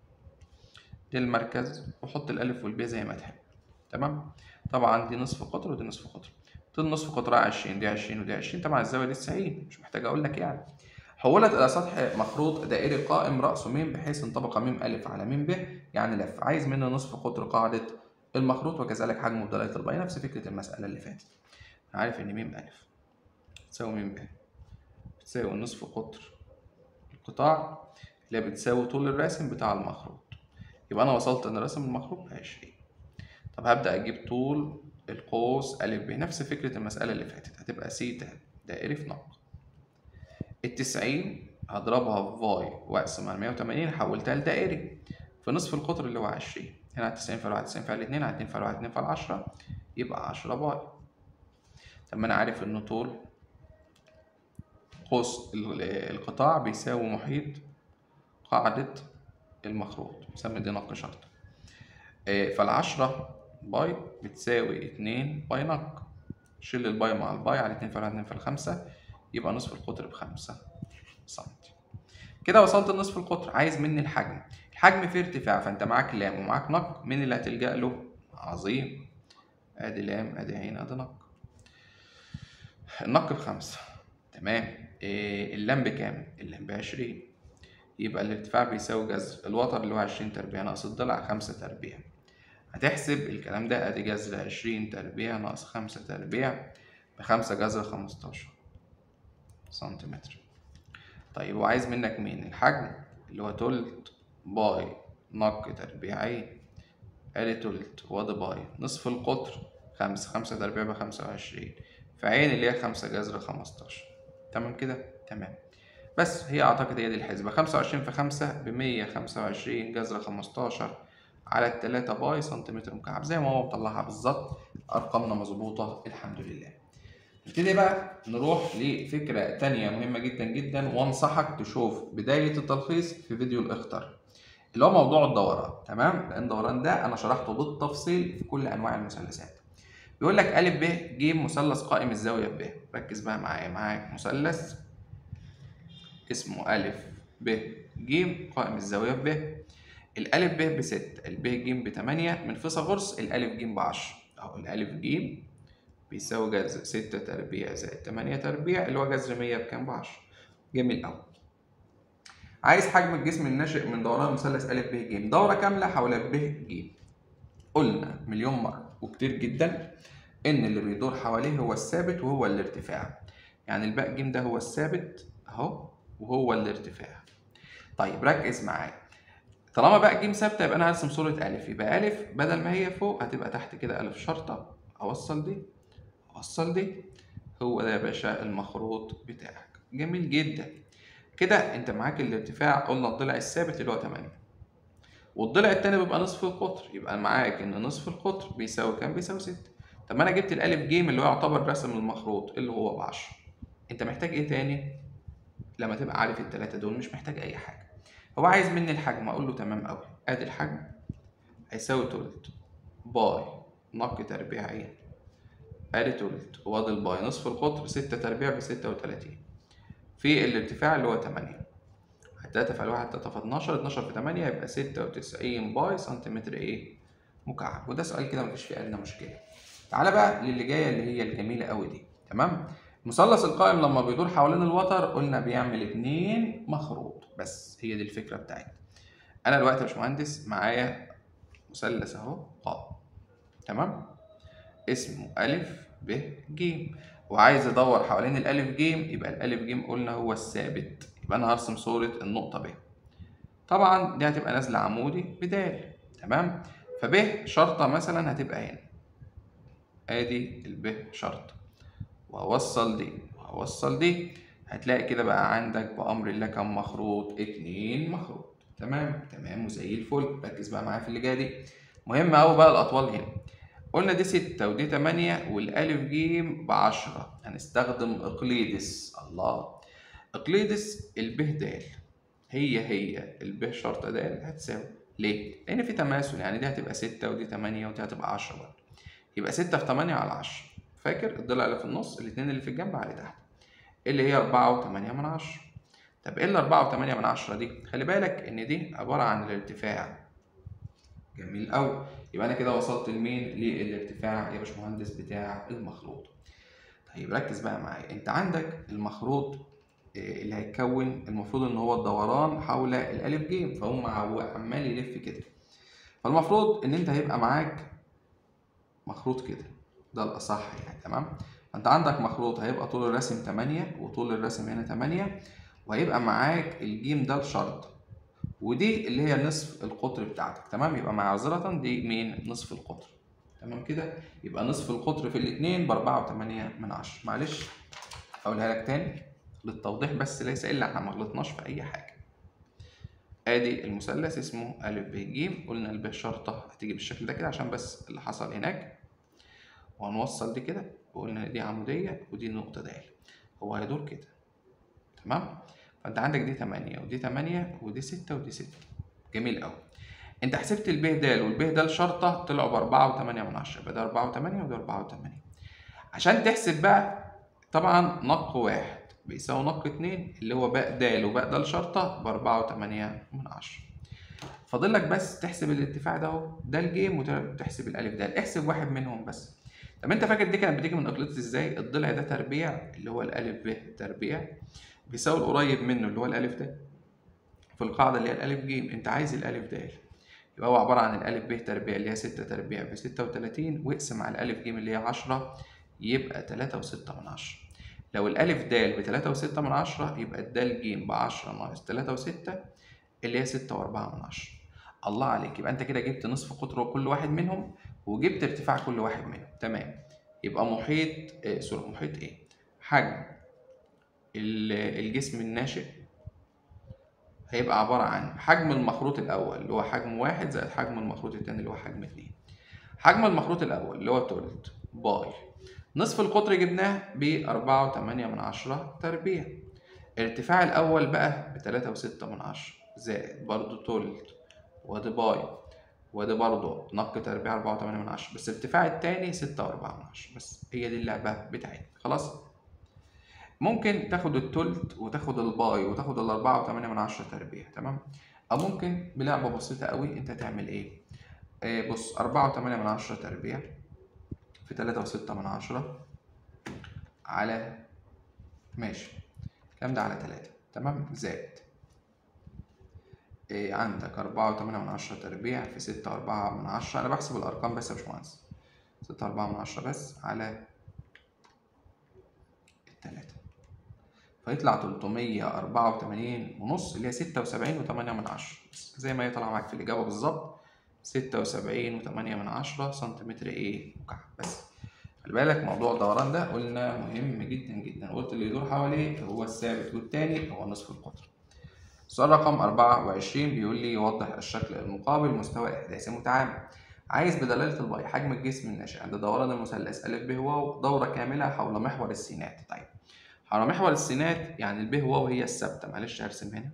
دي المركز وحط الألف والب زي ما تحب، تمام؟ طبعا دي نصف قطر ودي نصف قطر، دي نصف قطرها عشرين، دي عشرين ودي عشرين، طبعا الزاوية دي تسعين، مش محتاج أقول لك يعني. حولت إلى سطح مخروط دائري قائم رأسه م بحيث انطبق م ألف على م ب، يعني لف. عايز منه نصف قطر قاعدة المخروط وكذلك حجمه بدلالة الباي، نفس فكرة المسألة اللي فاتت. عارف إن م ألف تساوي م ب بتساوي نصف قطر القطاع اللي بتساوي طول الراسم بتاع المخروط، يبقى أنا وصلت إن راسم المخروط بعشرين. طب هبدأ أجيب طول القوس أ ب، نفس فكرة المسألة اللي فاتت، هتبقى س دائري في نق. التسعين هضربها في باي وأقسم على مية وتمانين، حولتها لدائري في نصف القطر اللي هو عشرين. هنا على التسعين فالواحد تسعين فعلى اتنين، على اتنين فالواحد اتنين فعلى عشرة، يبقى عشرة باي. طب ما أنا عارف إن طول قوس القطاع بيساوي محيط قاعدة المخروط، نسمي دي نق شرط. فالعشرة باي بتساوي اتنين باي نق، شيل الباي مع الباي، على اتنين فعلى اتنين فعلى خمسة، يبقى نصف القطر بخمسة سنتي. كده وصلت لنصف القطر. عايز مني الحجم. الحجم فيه ارتفاع، فانت معاك لام ومعاك نق، مين اللي هتلجأ له؟ عظيم، ادي لام ادي عين ادي نق. النق بخمسة، تمام. إيه اللام بكام؟ اللام بعشرين، يبقى الارتفاع بيساوي جذر الوتر اللي هو عشرين تربيع ناقص الضلع خمسة تربيع. هتحسب الكلام ده، ادي جذر عشرين تربيع ناقص خمسة تربيع بخمسة جذر خمستاشر سنتيمتر. طيب وعايز منك مين؟ الحجم اللي هو تلت باي نق تربيعين، ادي تلت وادي باي، نصف القطر خمسة، خمسة تربيع بخمسة وعشرين، فعين اللي هي خمسة جذر خمستاشر. تمام كده؟ تمام. بس هي اعتقد هي دي الحسبة، خمسة وعشرين في خمسة بمية خمسة وعشرين جذر خمستاشر على التلاتة باي سنتيمتر مكعب، زي ما هو مطلعها بالظبط، ارقامنا مظبوطة الحمد لله. نبتدي بقى نروح لفكرة تانية مهمة جدا جدا، وانصحك تشوف بداية التلخيص في فيديو الاخطر اللي هو موضوع الدوران، تمام؟ لان الدوران ده انا شرحته بالتفصيل في كل انواع المثلثات. بيقول لك أ ب ج مثلث قائم الزاوية ب. ركز بقى معايا، معاك مثلث اسمه أ ب ج قائم الزاوية ب. الألف ب بستة، الب ج بتمانية، من فيثاغورس الألف ج بعشرة، أهو الألف ج بيساوي جذر ستة تربيع زائد تمانية تربيع اللي هو جذر مية بكام؟ بعشرة. جميل أوي. عايز حجم الجسم الناشئ من دوران مثلث أ ب ج، دورة كاملة حول ب ج. قلنا مليون مرة وكتير جدا إن اللي بيدور حواليه هو الثابت وهو الارتفاع. يعني الباء ج ده هو الثابت أهو وهو الارتفاع. طيب ركز معايا، طالما باء ج ثابتة يبقى أنا هرسم صورة أ، يبقى أ بدل ما هي فوق هتبقى تحت كده أ شرطة، أوصل دي أوصل دي، هو ده يا باشا المخروط بتاعك. جميل جدا. كده انت معاك الارتفاع، قلنا الضلع الثابت اللي هو تمانية، والضلع التاني بيبقى نصف القطر، يبقى معاك ان نصف القطر بيساوي كام؟ بيساوي ستة. طب ما انا جبت الالف جيم اللي هو يعتبر رسم المخروط اللي هو ب عشرة، انت محتاج ايه تاني؟ لما تبقى عارف التلاتة دول مش محتاج اي حاجه. هو عايز مني الحجم، اقول له تمام قوي، ادي الحجم هيساوي تلت باي نق تربيعين، ادي تلت وادي الباي نصف القطر ستة تربيع بستة وتلاتين، في الارتفاع اللي هو تمانية، تلاتة في الواحد تلاتة في اتناشر، اتناشر في تمانية يبقى ستة وتسعين باي سنتيمتر ايه؟ مكعب. وده سؤال كده مفيش فيه ادنى مشكله. تعالى بقى للي جايه اللي هي الجميله قوي دي، تمام؟ المثلث القائم لما بيدور حوالين الوتر قلنا بيعمل اتنين مخروط، بس هي دي الفكره بتاعتنا. انا دلوقتي يا باشمهندس معايا مثلث اهو قائم، تمام؟ اسمه أ ب ج، وعايز ادور حوالين الألف ج، يبقى الألف ج قلنا هو الثابت، يبقى انا هرسم صورة النقطة ب. طبعا دي هتبقى نازلة عمودي بدال، تمام؟ فب شرطة مثلا هتبقى هنا، ادي الب شرطة، وهوصل دي وهوصل دي، هتلاقي كده بقى عندك بأمر الله كم مخروط؟ اتنين مخروط. تمام تمام وزي الفل. ركز بقى معايا في اللي جايه دي، مهم أوي بقى الأطوال هنا. قلنا دي ستة ودي تمانية والألف ج بعشرة، هنستخدم إقليدس. الله، إقليدس الب د هي هي الب شرطة د هتساوي، ليه؟ لأن في تماثل، يعني دي هتبقى ستة ودي تمانية ودي هتبقى عشرة برضه، يبقى ستة في تمانية على عشرة، فاكر الضلع اللي في النص الاتنين اللي في الجنب على تحت اللي هي أربعة وتمانية من عشرة. طب إيه اللي أربعة وتمانية من عشرة دي؟ خلي بالك إن دي عبارة عن الارتفاع. جميل أوي، يبقى أنا كده وصلت لمين؟ للارتفاع يا باشمهندس بتاع المخروط. طيب ركز بقى معايا، أنت عندك المخروط اللي هيتكون المفروض إن هو الدوران حول الألف ج، فهم عمال يلف كده، فالمفروض إن أنت هيبقى معاك مخروط كده، ده الأصح يعني، تمام؟ فأنت عندك مخروط هيبقى طول الرسم تمانية وطول الرسم هنا تمانية، وهيبقى معاك الجيم ده الشرط، ودي اللي هي نصف القطر بتاعتك، تمام؟ يبقى معذرة دي مين؟ نصف القطر. تمام كده؟ يبقى نصف القطر في الاتنين بأربعة وتمانية من عشرة. معلش أقولها لك تاني للتوضيح بس، ليس إلا احنا مغلطناش في أي حاجة. آدي المثلث اسمه أ ب ج، قلنا الب شرطة هتيجي بالشكل ده كده عشان بس اللي حصل هناك، وهنوصل دي كده وقلنا دي عمودية ودي النقطة د، هو هيدور كده. تمام؟ فأنت عندك دي تمانية ودي تمانية ودي ستة ودي ستة. جميل أوي. أنت حسبت الب د والب د شرطة طلعوا بأربعة وتمانية من عشرة، يبقى ده أربعة وتمانية وده أربعة وتمانية. عشان تحسب بقى طبعا نق واحد بيساوي نق اتنين اللي هو باء د وباء د شرطة بأربعة وتمانية من عشرة. فاضل لك بس تحسب الارتفاع ده اهو، ده الجيم، وتحسب الألف د. احسب واحد منهم بس. طب أنت فاكر دي كانت بتيجي من إقليطس إزاي؟ الضلع ده تربيع اللي هو الألف ب تربيع بيساوي القريب منه اللي هو الألف د في القاعدة اللي هي الألف ج. أنت عايز الألف د، يبقى هو عبارة عن الألف ب تربيع اللي هي ستة تربيع ب ستة وتلاتين، واقسم على الألف ج اللي هي عشرة يبقى تلاتة وستة من عشرة. لو الألف د بتلاتة وستة من عشرة يبقى الدال ج بعشرة ناقص تلاتة وستة اللي هي ستة وأربعة من عشرة. الله عليك، يبقى أنت كده جبت نصف قطر كل واحد منهم وجبت ارتفاع كل واحد منهم. تمام. يبقى محيط آه سوري محيط إيه؟ حجم الجسم الناشئ هيبقى عبارة عن حجم المخروط الأول اللي هو حجم واحد زائد حجم المخروط التاني اللي هو حجم اتنين. حجم المخروط الأول اللي هو تلت باي نصف القطر جبناه بأربعة وتمانية من عشرة تربيع. ارتفاع الأول بقى بتلاتة وستة من عشرة زائد برضو تلت وادي باي وادي برضو نق تربيع أربعة وتمانية من عشرة، بس ارتفاع التاني ستة وأربعة من عشرة. بس هي دي اللعبة بتاعتنا. خلاص؟ ممكن تاخد التلت وتاخد الباي وتاخد الأربعة وتمانية من عشرة تربيع. تمام؟ أو ممكن بلعبة بسيطة قوي أنت تعمل إيه؟ آه بص، أربعة وتمانية من عشرة تربيع في تلاتة وستة من عشرة على ماشي الكلام ده على تلاتة. تمام؟ زائد إيه عندك أربعة وتمانية من عشرة تربيع في ستة وأربعة من عشرة. أنا بحسب الأرقام بس يا باشمهندس. ستة وأربعة من عشرة بس على التلاتة، فيطلع تلتمية أربعة وتمانين ونص اللي هي ستة وسبعين وتمانية من عشرة، زي ما هي طالعة معاك في الإجابة بالظبط. ستة وسبعين وتمانية من عشرة سنتيمتر إيه مكعب. بس خلي بالك موضوع الدوران ده قلنا مهم جدا جدا، قلت اللي يدور حواليه هو الثابت والتاني هو نصف القطر. السؤال رقم أربعة وعشرين بيقول لي يوضح الشكل المقابل مستوى إحداثي متعامل. عايز بدلالة الباي حجم الجسم الناشئ عند دوران المثلث أ ب واو دورة كاملة حول محور السينات. طيب حول محور السينات يعني الب واو هي الثابتة. معلش هرسم هنا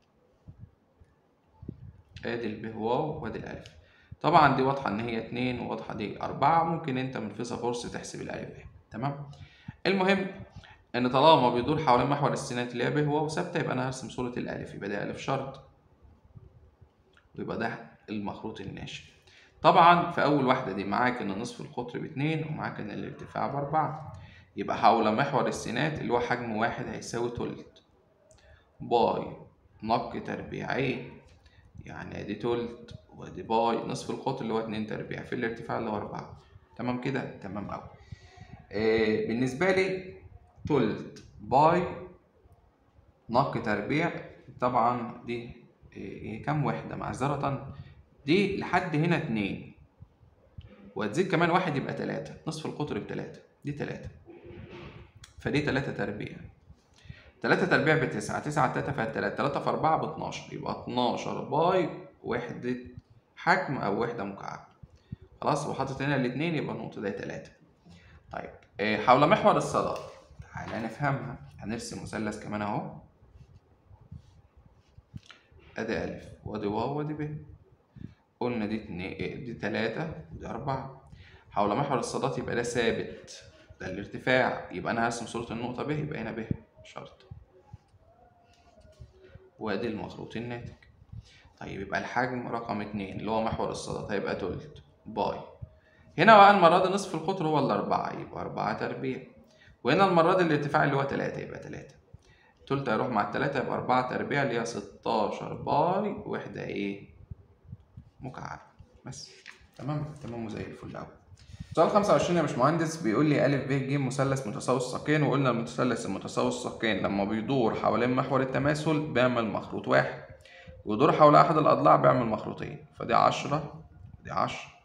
ادي الب واو وادي الألف. طبعا دي واضحة إن هي اتنين وواضحة دي أربعة، ممكن أنت من فيثاغورس تحسب الألف ب. تمام؟ المهم ان طالما بيدور حوالين محور السينات اللي هي ب واو ثابته يبقى انا هرسم صوره الالف، يبقى ده الف شرط ويبقى ده المخروط الناشئ. طبعا في اول واحده دي معاك ان نصف القطر باتنين ومعاك ان الارتفاع باربعه، يبقى حول محور السينات اللي هو حجم واحد هيساوي تلت باي نق تربيعين، يعني ادي تلت وادي باي نصف القطر اللي هو اتنين تربيع في الارتفاع اللي هو اربعه. تمام كده؟ تمام اوي. آه بالنسبه لي تلت باي نق تربيع طبعا دي إيه كام وحدة معذرة، دي لحد هنا اتنين وهتزيد كمان واحد يبقى تلاتة، نصف القطر بتلاتة، دي تلاتة، فدي تلاتة تربيع. تلاتة تربيع بتسعة، تسعة تلاتة فيها تلاتة، تلاتة في أربعة باتناشر، يبقى اتناشر باي وحدة حجم أو وحدة مكعب. خلاص وحاطط هنا الاتنين يبقى النقطة دي تلاتة. طيب إيه حول محور الصدى؟ تعالى نفهمها. هنرسم مثلث كمان أهو، ادي الف وادي واو وادي ب. قلنا دي اتنين دي تلاتة ودي أربعة. حول محور الصادات يبقى ده ثابت، ده الارتفاع، يبقى أنا هرسم صورة النقطة ب، يبقى هنا ب شرط وادي المخروط الناتج. طيب يبقى الحجم رقم اتنين اللي هو محور الصادات هيبقى تلت باي. هنا بقى المرة دي نصف القطر هو الأربعة يبقى أربعة تربيع، وهنا المرة دي الارتفاع اللي هو تلاتة يبقى تلاتة. تلت هيروح مع التلاتة يبقى أربعة تربيع اللي هي ستاشر باي وحدة إيه؟ مكعب. بس تمام تمام وزي الفل قوي. سؤال خمسة وعشرين يا باشمهندس بيقول لي أ ب ج مثلث متساوي الساقين، وقلنا المثلث المتساوي الساقين لما بيدور حوالين محور التماثل بيعمل مخروط واحد، ويدور حول أحد الأضلاع بيعمل مخروطين، فدي عشرة ودي عشرة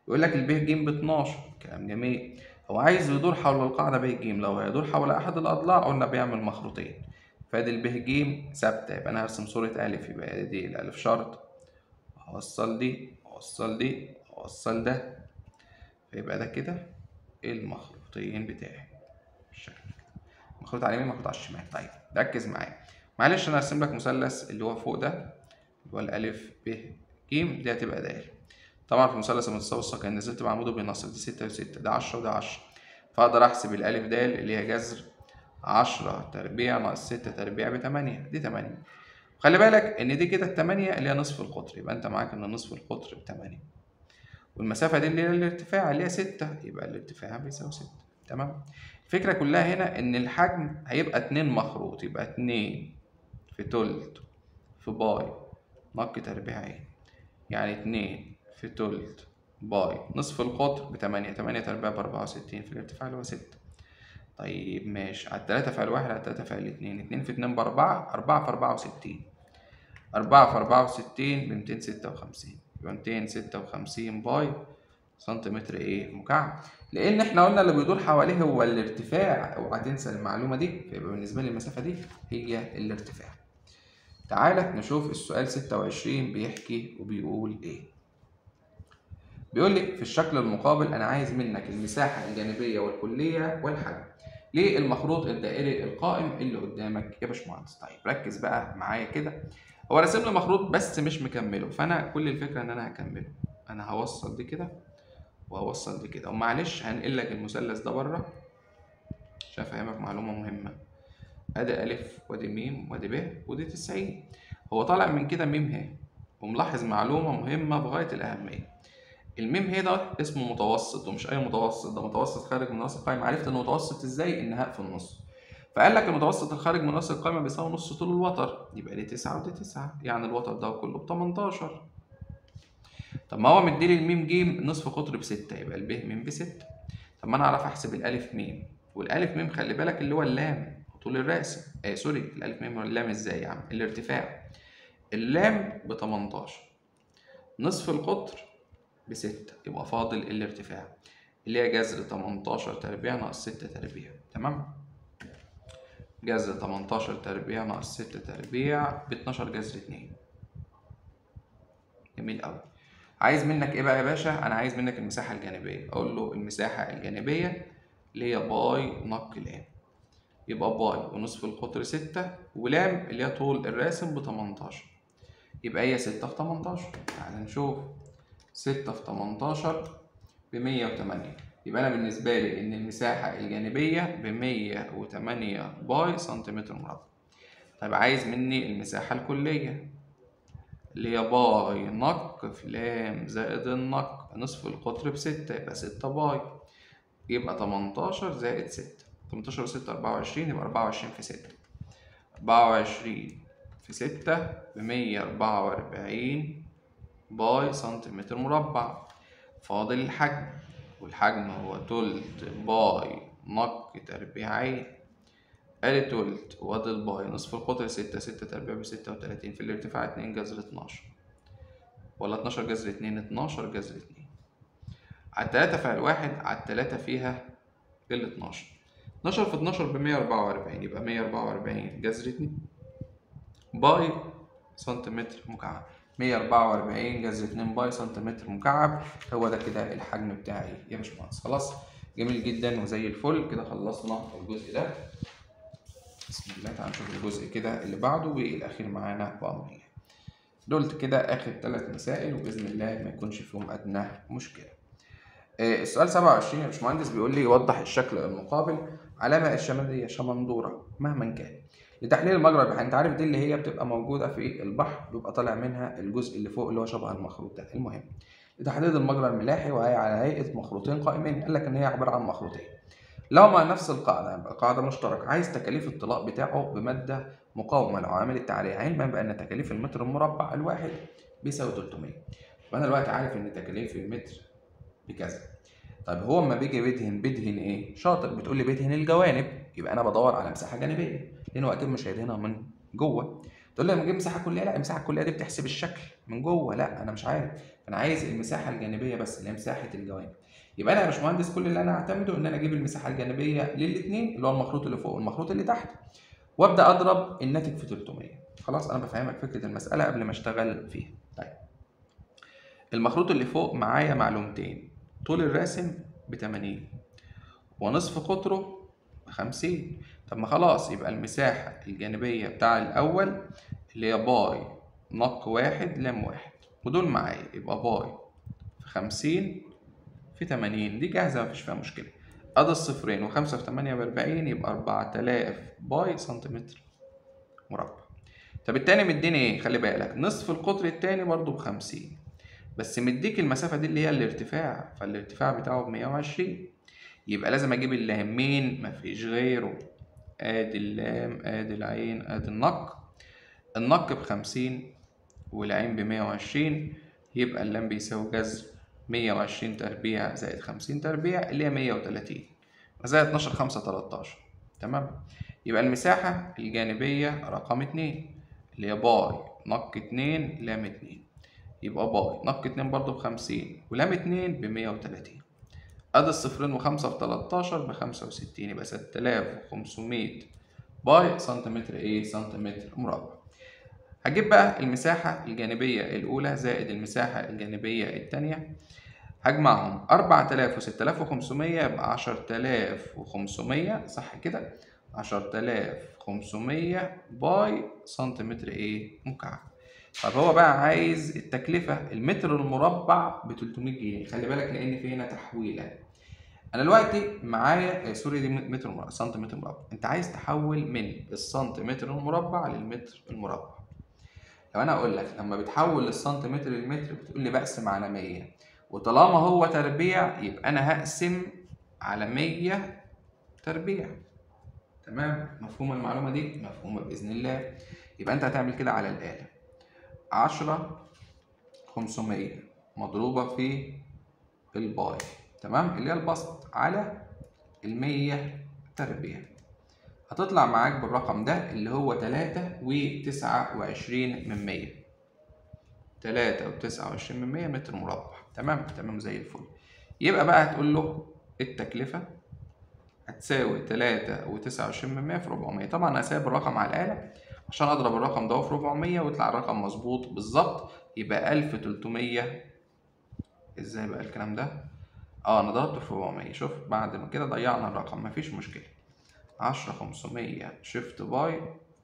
يقول لك الب ج ب اتناشر، كلام جميل. هو عايز يدور حول القاعدة ب ج، لو هيدور حول أحد الأضلاع قلنا بيعمل مخروطين، فادي الب ج ثابتة، يبقى أنا هرسم صورة ألف، يبقى دي الألف شرط، أوصل دي أوصل دي أوصل ده، فيبقى ده كده المخروطين بتاعي بالشكل كده، مخروط على اليمين مخروط على الشمال. طيب ركز معايا، معلش أنا هرسم لك مثلث اللي هو فوق ده اللي هو الألف ب ج، دي هتبقى د. طبعا في مثلث المتساوي الساقين نزلت بعموده بينصف، دي ستة وستة، ده عشرة وده عشرة، فأقدر أحسب الألف د اللي هي جذر عشرة تربيع ناقص ستة تربيع بتمانية، دي تمانية. خلي بالك إن دي كده التمانية اللي هي نصف القطر، يبقى أنت معاك إن نصف القطر بتمانية، والمسافة دي اللي هي الارتفاع اللي هي ستة، يبقى الارتفاع بيساوي ستة. تمام. الفكرة كلها هنا إن الحجم هيبقى اتنين مخروط، يبقى اتنين في تلت في باي نق تربيعين، يعني اتنين في تلت باي نصف القطر بتمانية، تمانية تربيع بأربعة وستين في الارتفاع اللي هو ستة. طيب ماشي، على التلاتة فعل واحد على التلاتة فعل اتنين، اتنين في اتنين بأربعة، أربعة في أربعة وستين، أربعة في أربعة وستين بميتين ستة وخمسين، يبقى ميتين ستة وخمسين باي سنتيمتر ايه مكعب، لأن احنا قلنا اللي بيدور حواليه هو الارتفاع، اوعى تنسى المعلومة دي، فيبقى بالنسبة لي المسافة دي هي الارتفاع. تعالى نشوف السؤال ستة وعشرين بيحكي وبيقول ايه. بيقول لي في الشكل المقابل أنا عايز منك المساحة الجانبية والكلية والحجم للمخروط الدائري القائم اللي قدامك يا باشمهندس. طيب ركز بقى معايا كده، هو راسم لي مخروط بس مش مكمله، فأنا كل الفكرة إن أنا هكمله، أنا هوصل دي كده وهوصل دي كده، ومعلش هنقل لك المثلث ده بره عشان أفهمك معلومة مهمة. أدي ألف وأدي م وأدي ب ودي تسعين، هو طالع من كده م ه، وملاحظ معلومة مهمة بغاية الأهمية، الميم هي ده اسمه متوسط، ومش اي متوسط، ده متوسط خارج من راس القائمه. عرفت انه متوسط ازاي؟ النهاء في النص، فقال لك المتوسط الخارج من راس القائمه بيساوي نص طول الوتر، يبقى دي تسعة ودي تسعة، يعني الوتر ده كله ب تمنتاشر. طب ما هو مديلي الميم ج نصف قطر ب ستة، يبقى الب م ب ستة. طب ما انا اعرف احسب الالف م، والالف م خلي بالك اللي هو اللام طول الراسم، آه سوري الالف م واللام ازاي يا عم؟ الارتفاع، اللام ب تمنتاشر، نصف القطر بستة، يبقى فاضل الارتفاع اللي هي جذر تمنتاشر تربيع ناقص ستة تربيع. تمام، جذر تمنتاشر تربيع ناقص ستة تربيع ب اتناشر جذر اتنين. جميل أوي. عايز منك إيه بقى يا باشا؟ أنا عايز منك المساحة الجانبية، أقول له المساحة الجانبية اللي هي باي نق لام، يبقى باي ونصف القطر ستة، ولام اللي هي طول الراسم ب تمنتاشر، يبقى هي ستة في تمنتاشر. تعالى نشوف، ستة في تمنتاشر بمية وتمانية، يبقى أنا بالنسبة لي إن المساحة الجانبية بمية وتمانية باي سنتيمتر مربع. طيب عايز مني المساحة الكلية اللي هي باي نق في لام زائد النق، نصف القطر بستة، يبقى ستة باي، يبقى تمنتاشر زائد ستة، تمنتاشر وستة أربعة وعشرين، يبقى أربعة وعشرين في ستة، أربعة وعشرين في ستة بمية أربعة وأربعين باي سنتيمتر مربع. فاضل الحجم، والحجم هو تلت باي نق تربيعين، ادي تلت وادي الباي، نصف القطر ستة، ستة تربيع بستة وتلاتين، في الارتفاع اتنين جذر اتناشر، ولا اتناشر جذر اتنين، اتناشر جذر اتنين، على التلاتة فعل واحد، على التلاتة فيها الاتناشر، اتناشر في اتناشر بمية أربعة وأربعين، يبقى مية أربعة وأربعين جذر اتنين باي سنتيمتر مكعب، مية أربعة وأربعين جذر اتنين باي سنتيمتر مكعب، هو ده كده الحجم بتاعي يا باشمهندس. خلاص، جميل جدا وزي الفل، كده خلصنا الجزء ده. بسم الله، تعالى نشوف الجزء كده اللي بعده والأخير معانا بأمر الله. دول كده آخر ثلاث مسائل، وبإذن الله ما يكونش فيهم أدنى مشكلة. آه السؤال سبعة وعشرين يا باشمهندس بيقول لي وضح الشكل المقابل علامة الشمالية شمندورة مهما كان لتحليل المجرى البحري. انت عارف دي اللي هي بتبقى موجودة في البحر، بيبقى طالع منها الجزء اللي فوق اللي هو شبه المخروط ده. المهم لتحديد المجرى الملاحي، وهي على هيئة مخروطين قائمين، قال لك ان هي عبارة عن مخروطين لهما نفس القاعدة، قاعدة مشتركة. عايز تكاليف الطلاء بتاعه بمادة مقاومة لعوامل التعرية، علما بأن تكاليف المتر المربع الواحد بيساوي تلتمية، فأنا دلوقتي عارف إن تكاليف المتر بكذا. طيب هو اما بيجي بيدهن بيدهن ايه؟ شاطر، بتقول لي بيدهن الجوانب، يبقى انا بدور على مساحه جانبيه، لانه اكيد مش هيدهنها من جوه. تقول لي لما اجيب مساحه كليه، لا المساحه الكليه دي بتحسب الشكل من جوه، لا انا مش عارف، انا عايز المساحه الجانبيه بس اللي هي مساحه الجوانب. يبقى انا يا باشمهندس كل اللي انا هعتمده ان انا اجيب المساحه الجانبيه للاثنين اللي هو المخروط اللي فوق والمخروط اللي تحت، وابدا اضرب الناتج في ثلاثمية. خلاص انا بفهمك فكره المساله قبل ما اشتغل فيها. طيب المخروط اللي فوق معايا معلومتين، طول الراسم ب تمانين ونصف قطره ب خمسين. طب ما خلاص يبقى المساحه الجانبيه بتاع الاول اللي هي باي نق واحد لام واحد، ودول معايا يبقى باي في خمسين في تمانين، دي جاهزة مفيش فيها مشكلة. أدي الصفرين وخمسة في تمانية بأربعين يبقى أربعة آلاف باي سنتيمتر مربع. طب التاني مديني إيه؟ خلي بالك نصف القطر التاني برضه بخمسين، بس مديك المسافة دي اللي هي الارتفاع، فالارتفاع بتاعه بمية وعشرين، يبقى لازم أجيب اللام. مين؟ مفيش غيره. آدي اللام آدي العين آدي النق. النق بخمسين والعين بمية وعشرين، يبقى اللام بيساوي جذر مية وعشرين تربيع زائد خمسين تربيع اللي هي مية وتلاتين زائد اتناشر خمسة تلاتاشر. تمام. يبقى المساحة الجانبية رقم اتنين اللي هي باي نق اتنين لام اتنين، يبقى باي نق اتنين برضه بخمسين ولام اتنين بمية وتلاتين. أدي الصفرين وخمسة في تلاتاشر بخمسة وستين، يبقى ستة آلاف وخمسمية باي سنتيمتر إيه؟ سنتيمتر مربع. هجيب بقى المساحة الجانبية الأولى زائد المساحة الجانبية التانية، هجمعهم أربعة آلاف وستة آلاف وخمسمية يبقى عشرة آلاف وخمسمية، صح كده؟ عشرة آلاف وخمسمية باي سنتيمتر إيه؟ مكعب. طب هو بقى عايز التكلفة المتر المربع ب تلتمية جنيه، خلي بالك لأن في هنا تحويلة. أنا دلوقتي معايا سوري دي متر مربع سنتيمتر مربع، أنت عايز تحول من السنتيمتر المربع للمتر المربع. لو انا اقول لك لما بتحول للسنتيمتر للمتر بتقول لي بقسم على مية، وطالما هو تربيع يبقى انا هقسم على مية تربيع. تمام؟ مفهوم المعلومه دي؟ مفهومه باذن الله. يبقى انت هتعمل كده على الاله، عشرة خمسمية مضروبه في الباي، تمام، اللي هي البسط، على المية تربيع، هتطلع معاك بالرقم ده اللي هو تلاتة وتسعة وعشرين من مية. تلاتة وتسعة وعشرين من مية متر مربع. تمام تمام زي الفل. يبقى بقى هتقول له التكلفة هتساوي تلاتة وتسعة وعشرين من مية في ربعمية. طبعا هسيب الرقم على الآلة عشان أضرب الرقم ده في ربعمية ويطلع الرقم مظبوط بالظبط، يبقى ألف وتلتمية. ازاي بقى الكلام ده؟ اه انا ضربته في ربعمية. شوف بعد ما كده ضيعنا الرقم مفيش مشكلة. عشرة خمسمية شيفت باي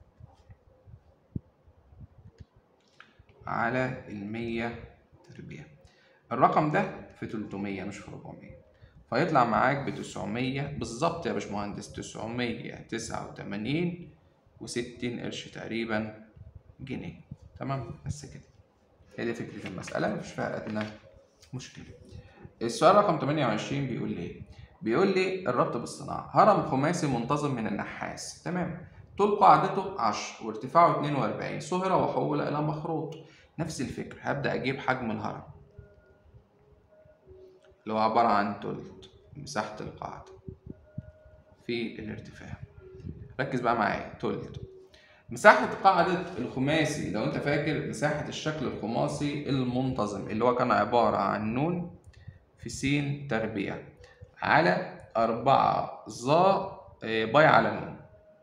على المية تربيع. الرقم ده في تلتمية مش في ربعمية، فيطلع معاك بتسعمية بالظبط يا باشمهندس، تسعمية تسعة وتمانين وستين قرش تقريبا جنيه. تمام بس كده، هي دي فكرة المسألة مفيش فيها أدنى مشكلة. السؤال رقم تمانية وعشرين بيقول لي إيه؟ بيقول لي الربط بالصناعة. هرم خماسي منتظم من النحاس، تمام، طول قاعدته عشرة وارتفاعه اتنين وأربعين، صهر وحول إلى مخروط. نفس الفكرة، هبدأ أجيب حجم الهرم اللي هو عبارة عن تلت مساحة القاعدة في الارتفاع. ركز بقى معايا، تلت مساحة قاعدة الخماسي. لو انت فاكر مساحة الشكل الخماسي المنتظم اللي هو كان عبارة عن ن في س تربيع على أربعة ظا باي على ن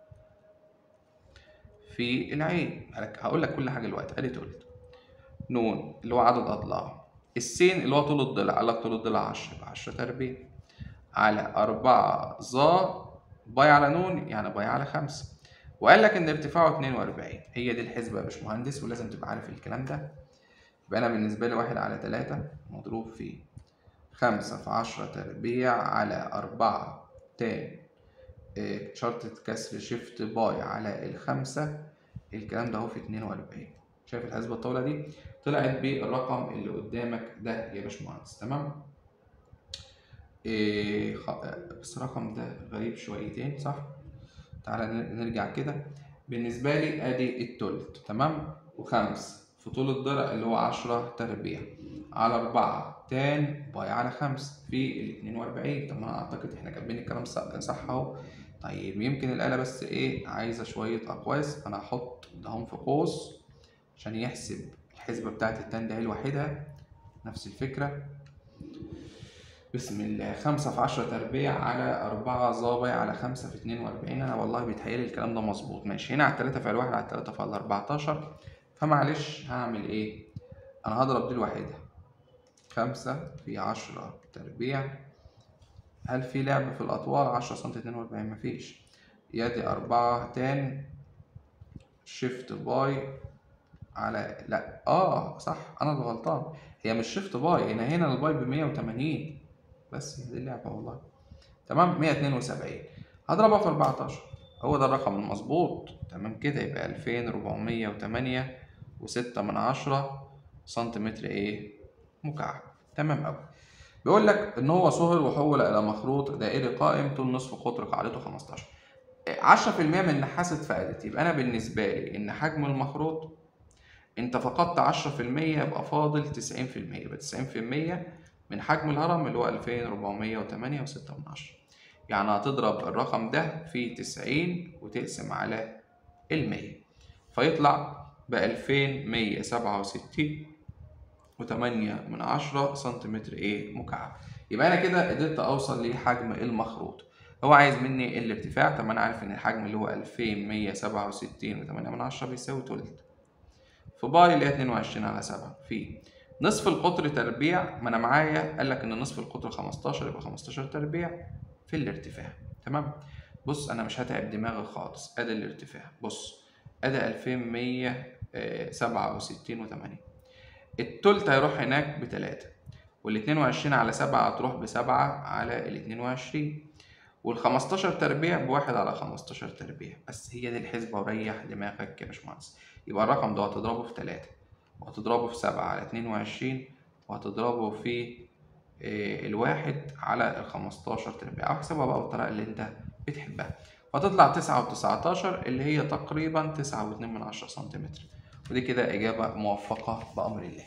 في العين. هقول لك كل حاجة دلوقتي. ادي تلت ن اللي هو عدد أضلاع، السين اللي هو طول الضلع، قال لك طول الضلع عشرة، عشرة تربيع على أربعة ظا باي على ن يعني باي على خمسة، وقال لك إن ارتفاعه اتنين وأربعين. هي دي الحسبة يا باشمهندس ولازم تبقى عارف الكلام ده. يبقى أنا بالنسبة لي واحد على تلاتة مضروب في خمسة في عشرة تربيع على أربعة تاني إيه شرطة كسر شيفت باي على الخمسة، الكلام ده أهو في اتنين وأربعين. شايف الحسبة الطاولة دي؟ طلعت بالرقم اللي قدامك ده يا باشمهندس. تمام؟ إيه خ... بس الرقم ده غريب شويتين صح؟ تعالى نرجع كده. بالنسبة لي ادي التلت، تمام، وخمس في طول الضلع اللي هو عشرة تربيع على أربعة تان باي على خمسة في الاتنين وأربعين. طب ما أنا أعتقد إحنا كاتبين الكلام صح أهو. طيب يمكن الآلة بس إيه عايزة شوية أقواس، أنا هحط دهم في قوس عشان يحسب الحسبة بتاعت التان ده لوحدها نفس الفكرة. بسم الله، خمسة في عشرة تربيع على أربعة ضابع على خمسة في اتنين وأربعين. أنا والله بيتهيألي الكلام ده مظبوط. ماشي، هنا على التلاتة في الواحد على التلاتة في الأربعتاشر، فمعلش هعمل إيه؟ أنا هضرب دي لوحدها. خمسة في عشرة تربيع، هل في لعب في الأطوال؟ عشرة سنتي اتنين وأربعين، مفيش. يدي أربعة تاني شيفت باي على لأ آه صح، أنا اللي غلطان. هي مش شيفت باي، هنا هنا الباي بمية وتمانين، بس هي دي اللعبة والله. تمام، مية اتنين وسبعين هضربها في أربعتاشر، هو ده الرقم المظبوط. تمام كده، يبقى ألفين ربعمية وتمانية وستة من عشرة سنتيمتر إيه مكعب. تمام أوي. بيقول لك إن هو صهر وحول إلى مخروط دائري قائم طول نصف قطر قاعدته خمستاشر. عشرة في المية من النحاس اتفقدت، يبقى أنا بالنسبة لي إن حجم المخروط أنت فقدت عشرة في المية، يبقى فاضل تسعين في المية. يبقى تسعين في المية من حجم الهرم اللي هو ألفين ربعمية وتمانية وستة من عشرة. يعني هتضرب الرقم ده في تسعين وتقسم على المية، فيطلع بألفين مية سبعة وستين وتمانية من عشرة سنتيمتر إيه مكعب. يبقى أنا كده قدرت أوصل لحجم المخروط. هو عايز مني الارتفاع، طب أنا عارف إن الحجم اللي هو ألفين مية سبعة وستين وتمانية من عشرة بيساوي تلت في باي اللي هي اتنين وعشرين على سبعة في نصف القطر تربيع. ما أنا معايا قال لك إن نصف القطر خمستاشر، يبقى خمستاشر تربيع في الارتفاع. تمام. بص أنا مش هتعب دماغي خالص، أدي الارتفاع. بص أدي ألفين مية سبعة وستين وتمانية، التلت هيروح هناك بتلاتة، والاتنين وعشرين على سبعة هتروح بسبعة على الاتنين وعشرين، والخمستاشر تربيع بواحد على خمستاشر تربيع. بس هي دي الحسبة وريح دماغك يا باشمهندس. يبقى الرقم ده هتضربه في تلاتة، وهتضربه في سبعة على اتنين وعشرين، وهتضربه في اه الواحد على الخمستاشر تربيع، أو احسبها بقى بالطريقة اللي أنت بتحبها. فتطلع تسعة وتسعتاشر اللي هي تقريبا تسعة واتنين من عشرة سنتيمتر. ودي كده إجابة موفقة بأمر الله.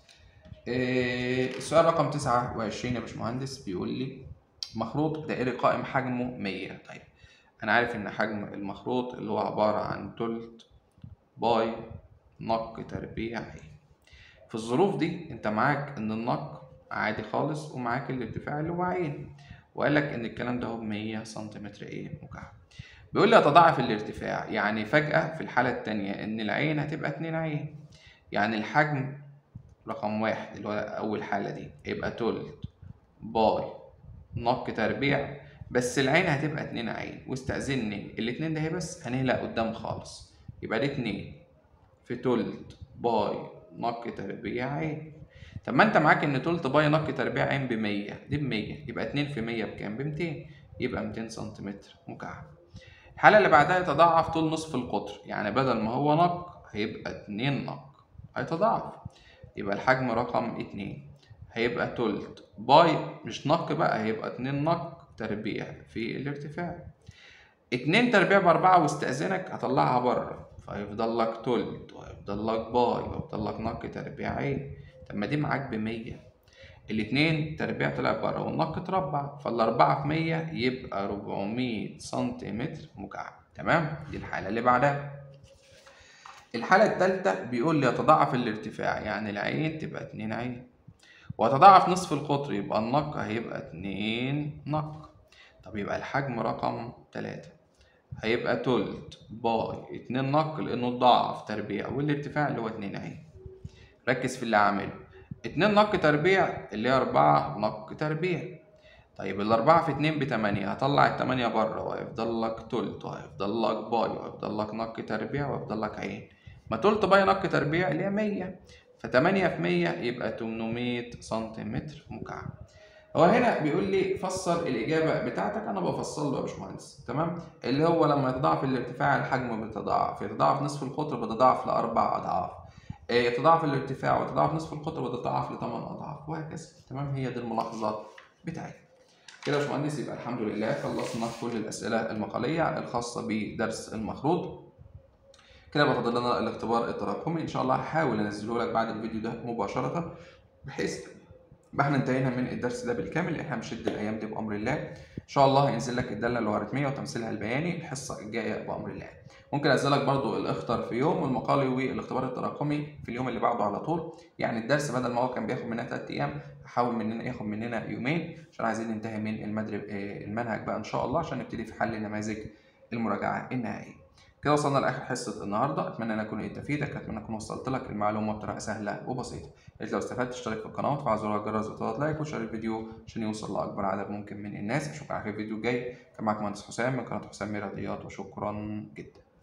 السؤال رقم تسعة وعشرين يا باشمهندس بيقول لي مخروط دائري قائم حجمه مية. طيب أنا عارف إن حجم المخروط اللي هو عبارة عن تلت باي نق تربيع عين. في الظروف دي أنت معاك إن النق عادي خالص، ومعاك الارتفاع اللي هو عين، وقال لك إن الكلام ده هو بمية سنتيمتر إيه مكعب. بيقول لي أتضاعف الارتفاع، يعني فجأة في الحالة التانية إن العين هتبقى اتنين عين، يعني الحجم رقم واحد اللي هو أول حالة دي يبقى تلت باي نق تربيع، بس العين هتبقى اتنين عين. واستأذني الاتنين ده هي بس هنهلق قدام خالص، يبقى دي اتنين في تلت باي نق تربيع عين. طب ما انت معاك ان تلت باي نق تربيع عين بمية، دي بمية، يبقى اتنين في مية بكام؟ بمتين، يبقى ميتين سنتيمتر مكعب. الحالة اللي بعدها يتضاعف طول نصف القطر، يعني بدل ما هو نق هيبقى اتنين نق، هيتضاعف. يبقى الحجم رقم اتنين هيبقى تلت باي مش نق بقى، هيبقى اتنين نق تربيع في الارتفاع. اتنين تربيع بأربعة، واستأذنك هطلعها بره، فهيفضل لك تلت وهيفضل لك باي وهيفضل لك نق تربيع عين. طب ما دي معاك بمية، الاتنين تربيع طلع بره والنق اتربع، فالأربعة في مية يبقى ربعمية سنتيمتر مكعب. تمام، دي الحالة اللي بعدها. الحالة التالتة بيقول لي يتضاعف الارتفاع، يعني العين تبقى اتنين عين، ويتضاعف نصف القطر، يبقى النق هيبقى اتنين نق. طب يبقى الحجم رقم تلاتة هيبقى تلت باي اتنين نق، لأنه اتضاعف تربيع، والارتفاع اللي هو اتنين عين. ركز في اللي عامله، اتنين نق تربيع اللي هي أربعة نق تربيع. طيب الأربعة في اتنين بتمانية، هطلع التمانية بره، وهيفضل لك تلت وهيفضل لك باي وهيفضل لك نق تربيع وهيفضل لك عين. ما تلت باي نق تربيع اللي هي مية، فتمانية في مية يبقى تمنمية سنتيمتر مكعب. هو هنا بيقول لي فسر الإجابة بتاعتك، أنا بفصل له يا باشمهندس. تمام، اللي هو لما يتضاعف الارتفاع الحجم بيتضاعف، يتضاعف نصف القطر بيتضاعف لأربع أضعاف، يتضاعف الارتفاع ويتضاعف نصف القطر ويتضاعف لثمان أضعاف، وهكذا. تمام، هي دي الملاحظات بتاعتي. كده يا باشمهندس يبقى الحمد لله خلصنا كل الأسئلة المقالية الخاصة بدرس المخروط. كده بفضل لنا الاختبار التراكمي، إن شاء الله هحاول أنزله لك بعد الفيديو ده مباشرة، بحيث يبقى احنا انتهينا من الدرس ده بالكامل. احنا مشد الأيام دي بأمر الله. شاء الله هينزل لك الداله اللوغاريتميه وتمثيلها البياني الحصه الجايه بامر الله. ممكن انزل لك برضو الاخطر في يوم والمقالي والاختبار التراكمي في اليوم اللي بعده على طول. يعني الدرس بدل ما هو كان بياخد مننا ثلاث ايام هحاول مننا ياخد مننا يومين عشان عايزين ننتهي من المدرب المنهج بقى ان شاء الله عشان نبتدي في حل نماذج المراجعه النهائيه. كده وصلنا لاخر حصه النهارده، اتمنى ان اكون قدرت افيدك، اتمنى اكون وصلت لك المعلومه بطريقه سهله وبسيطه. لو استفدت اشترك في القناه وتفعل زر الجرس وتضغط لايك وشير الفيديو عشان يوصل لاكبر عدد ممكن من الناس. اشوفك على خير في الفيديو الجاي. كان معاك مهندس حسام من قناه حسام رياضيات وشكرا جدا.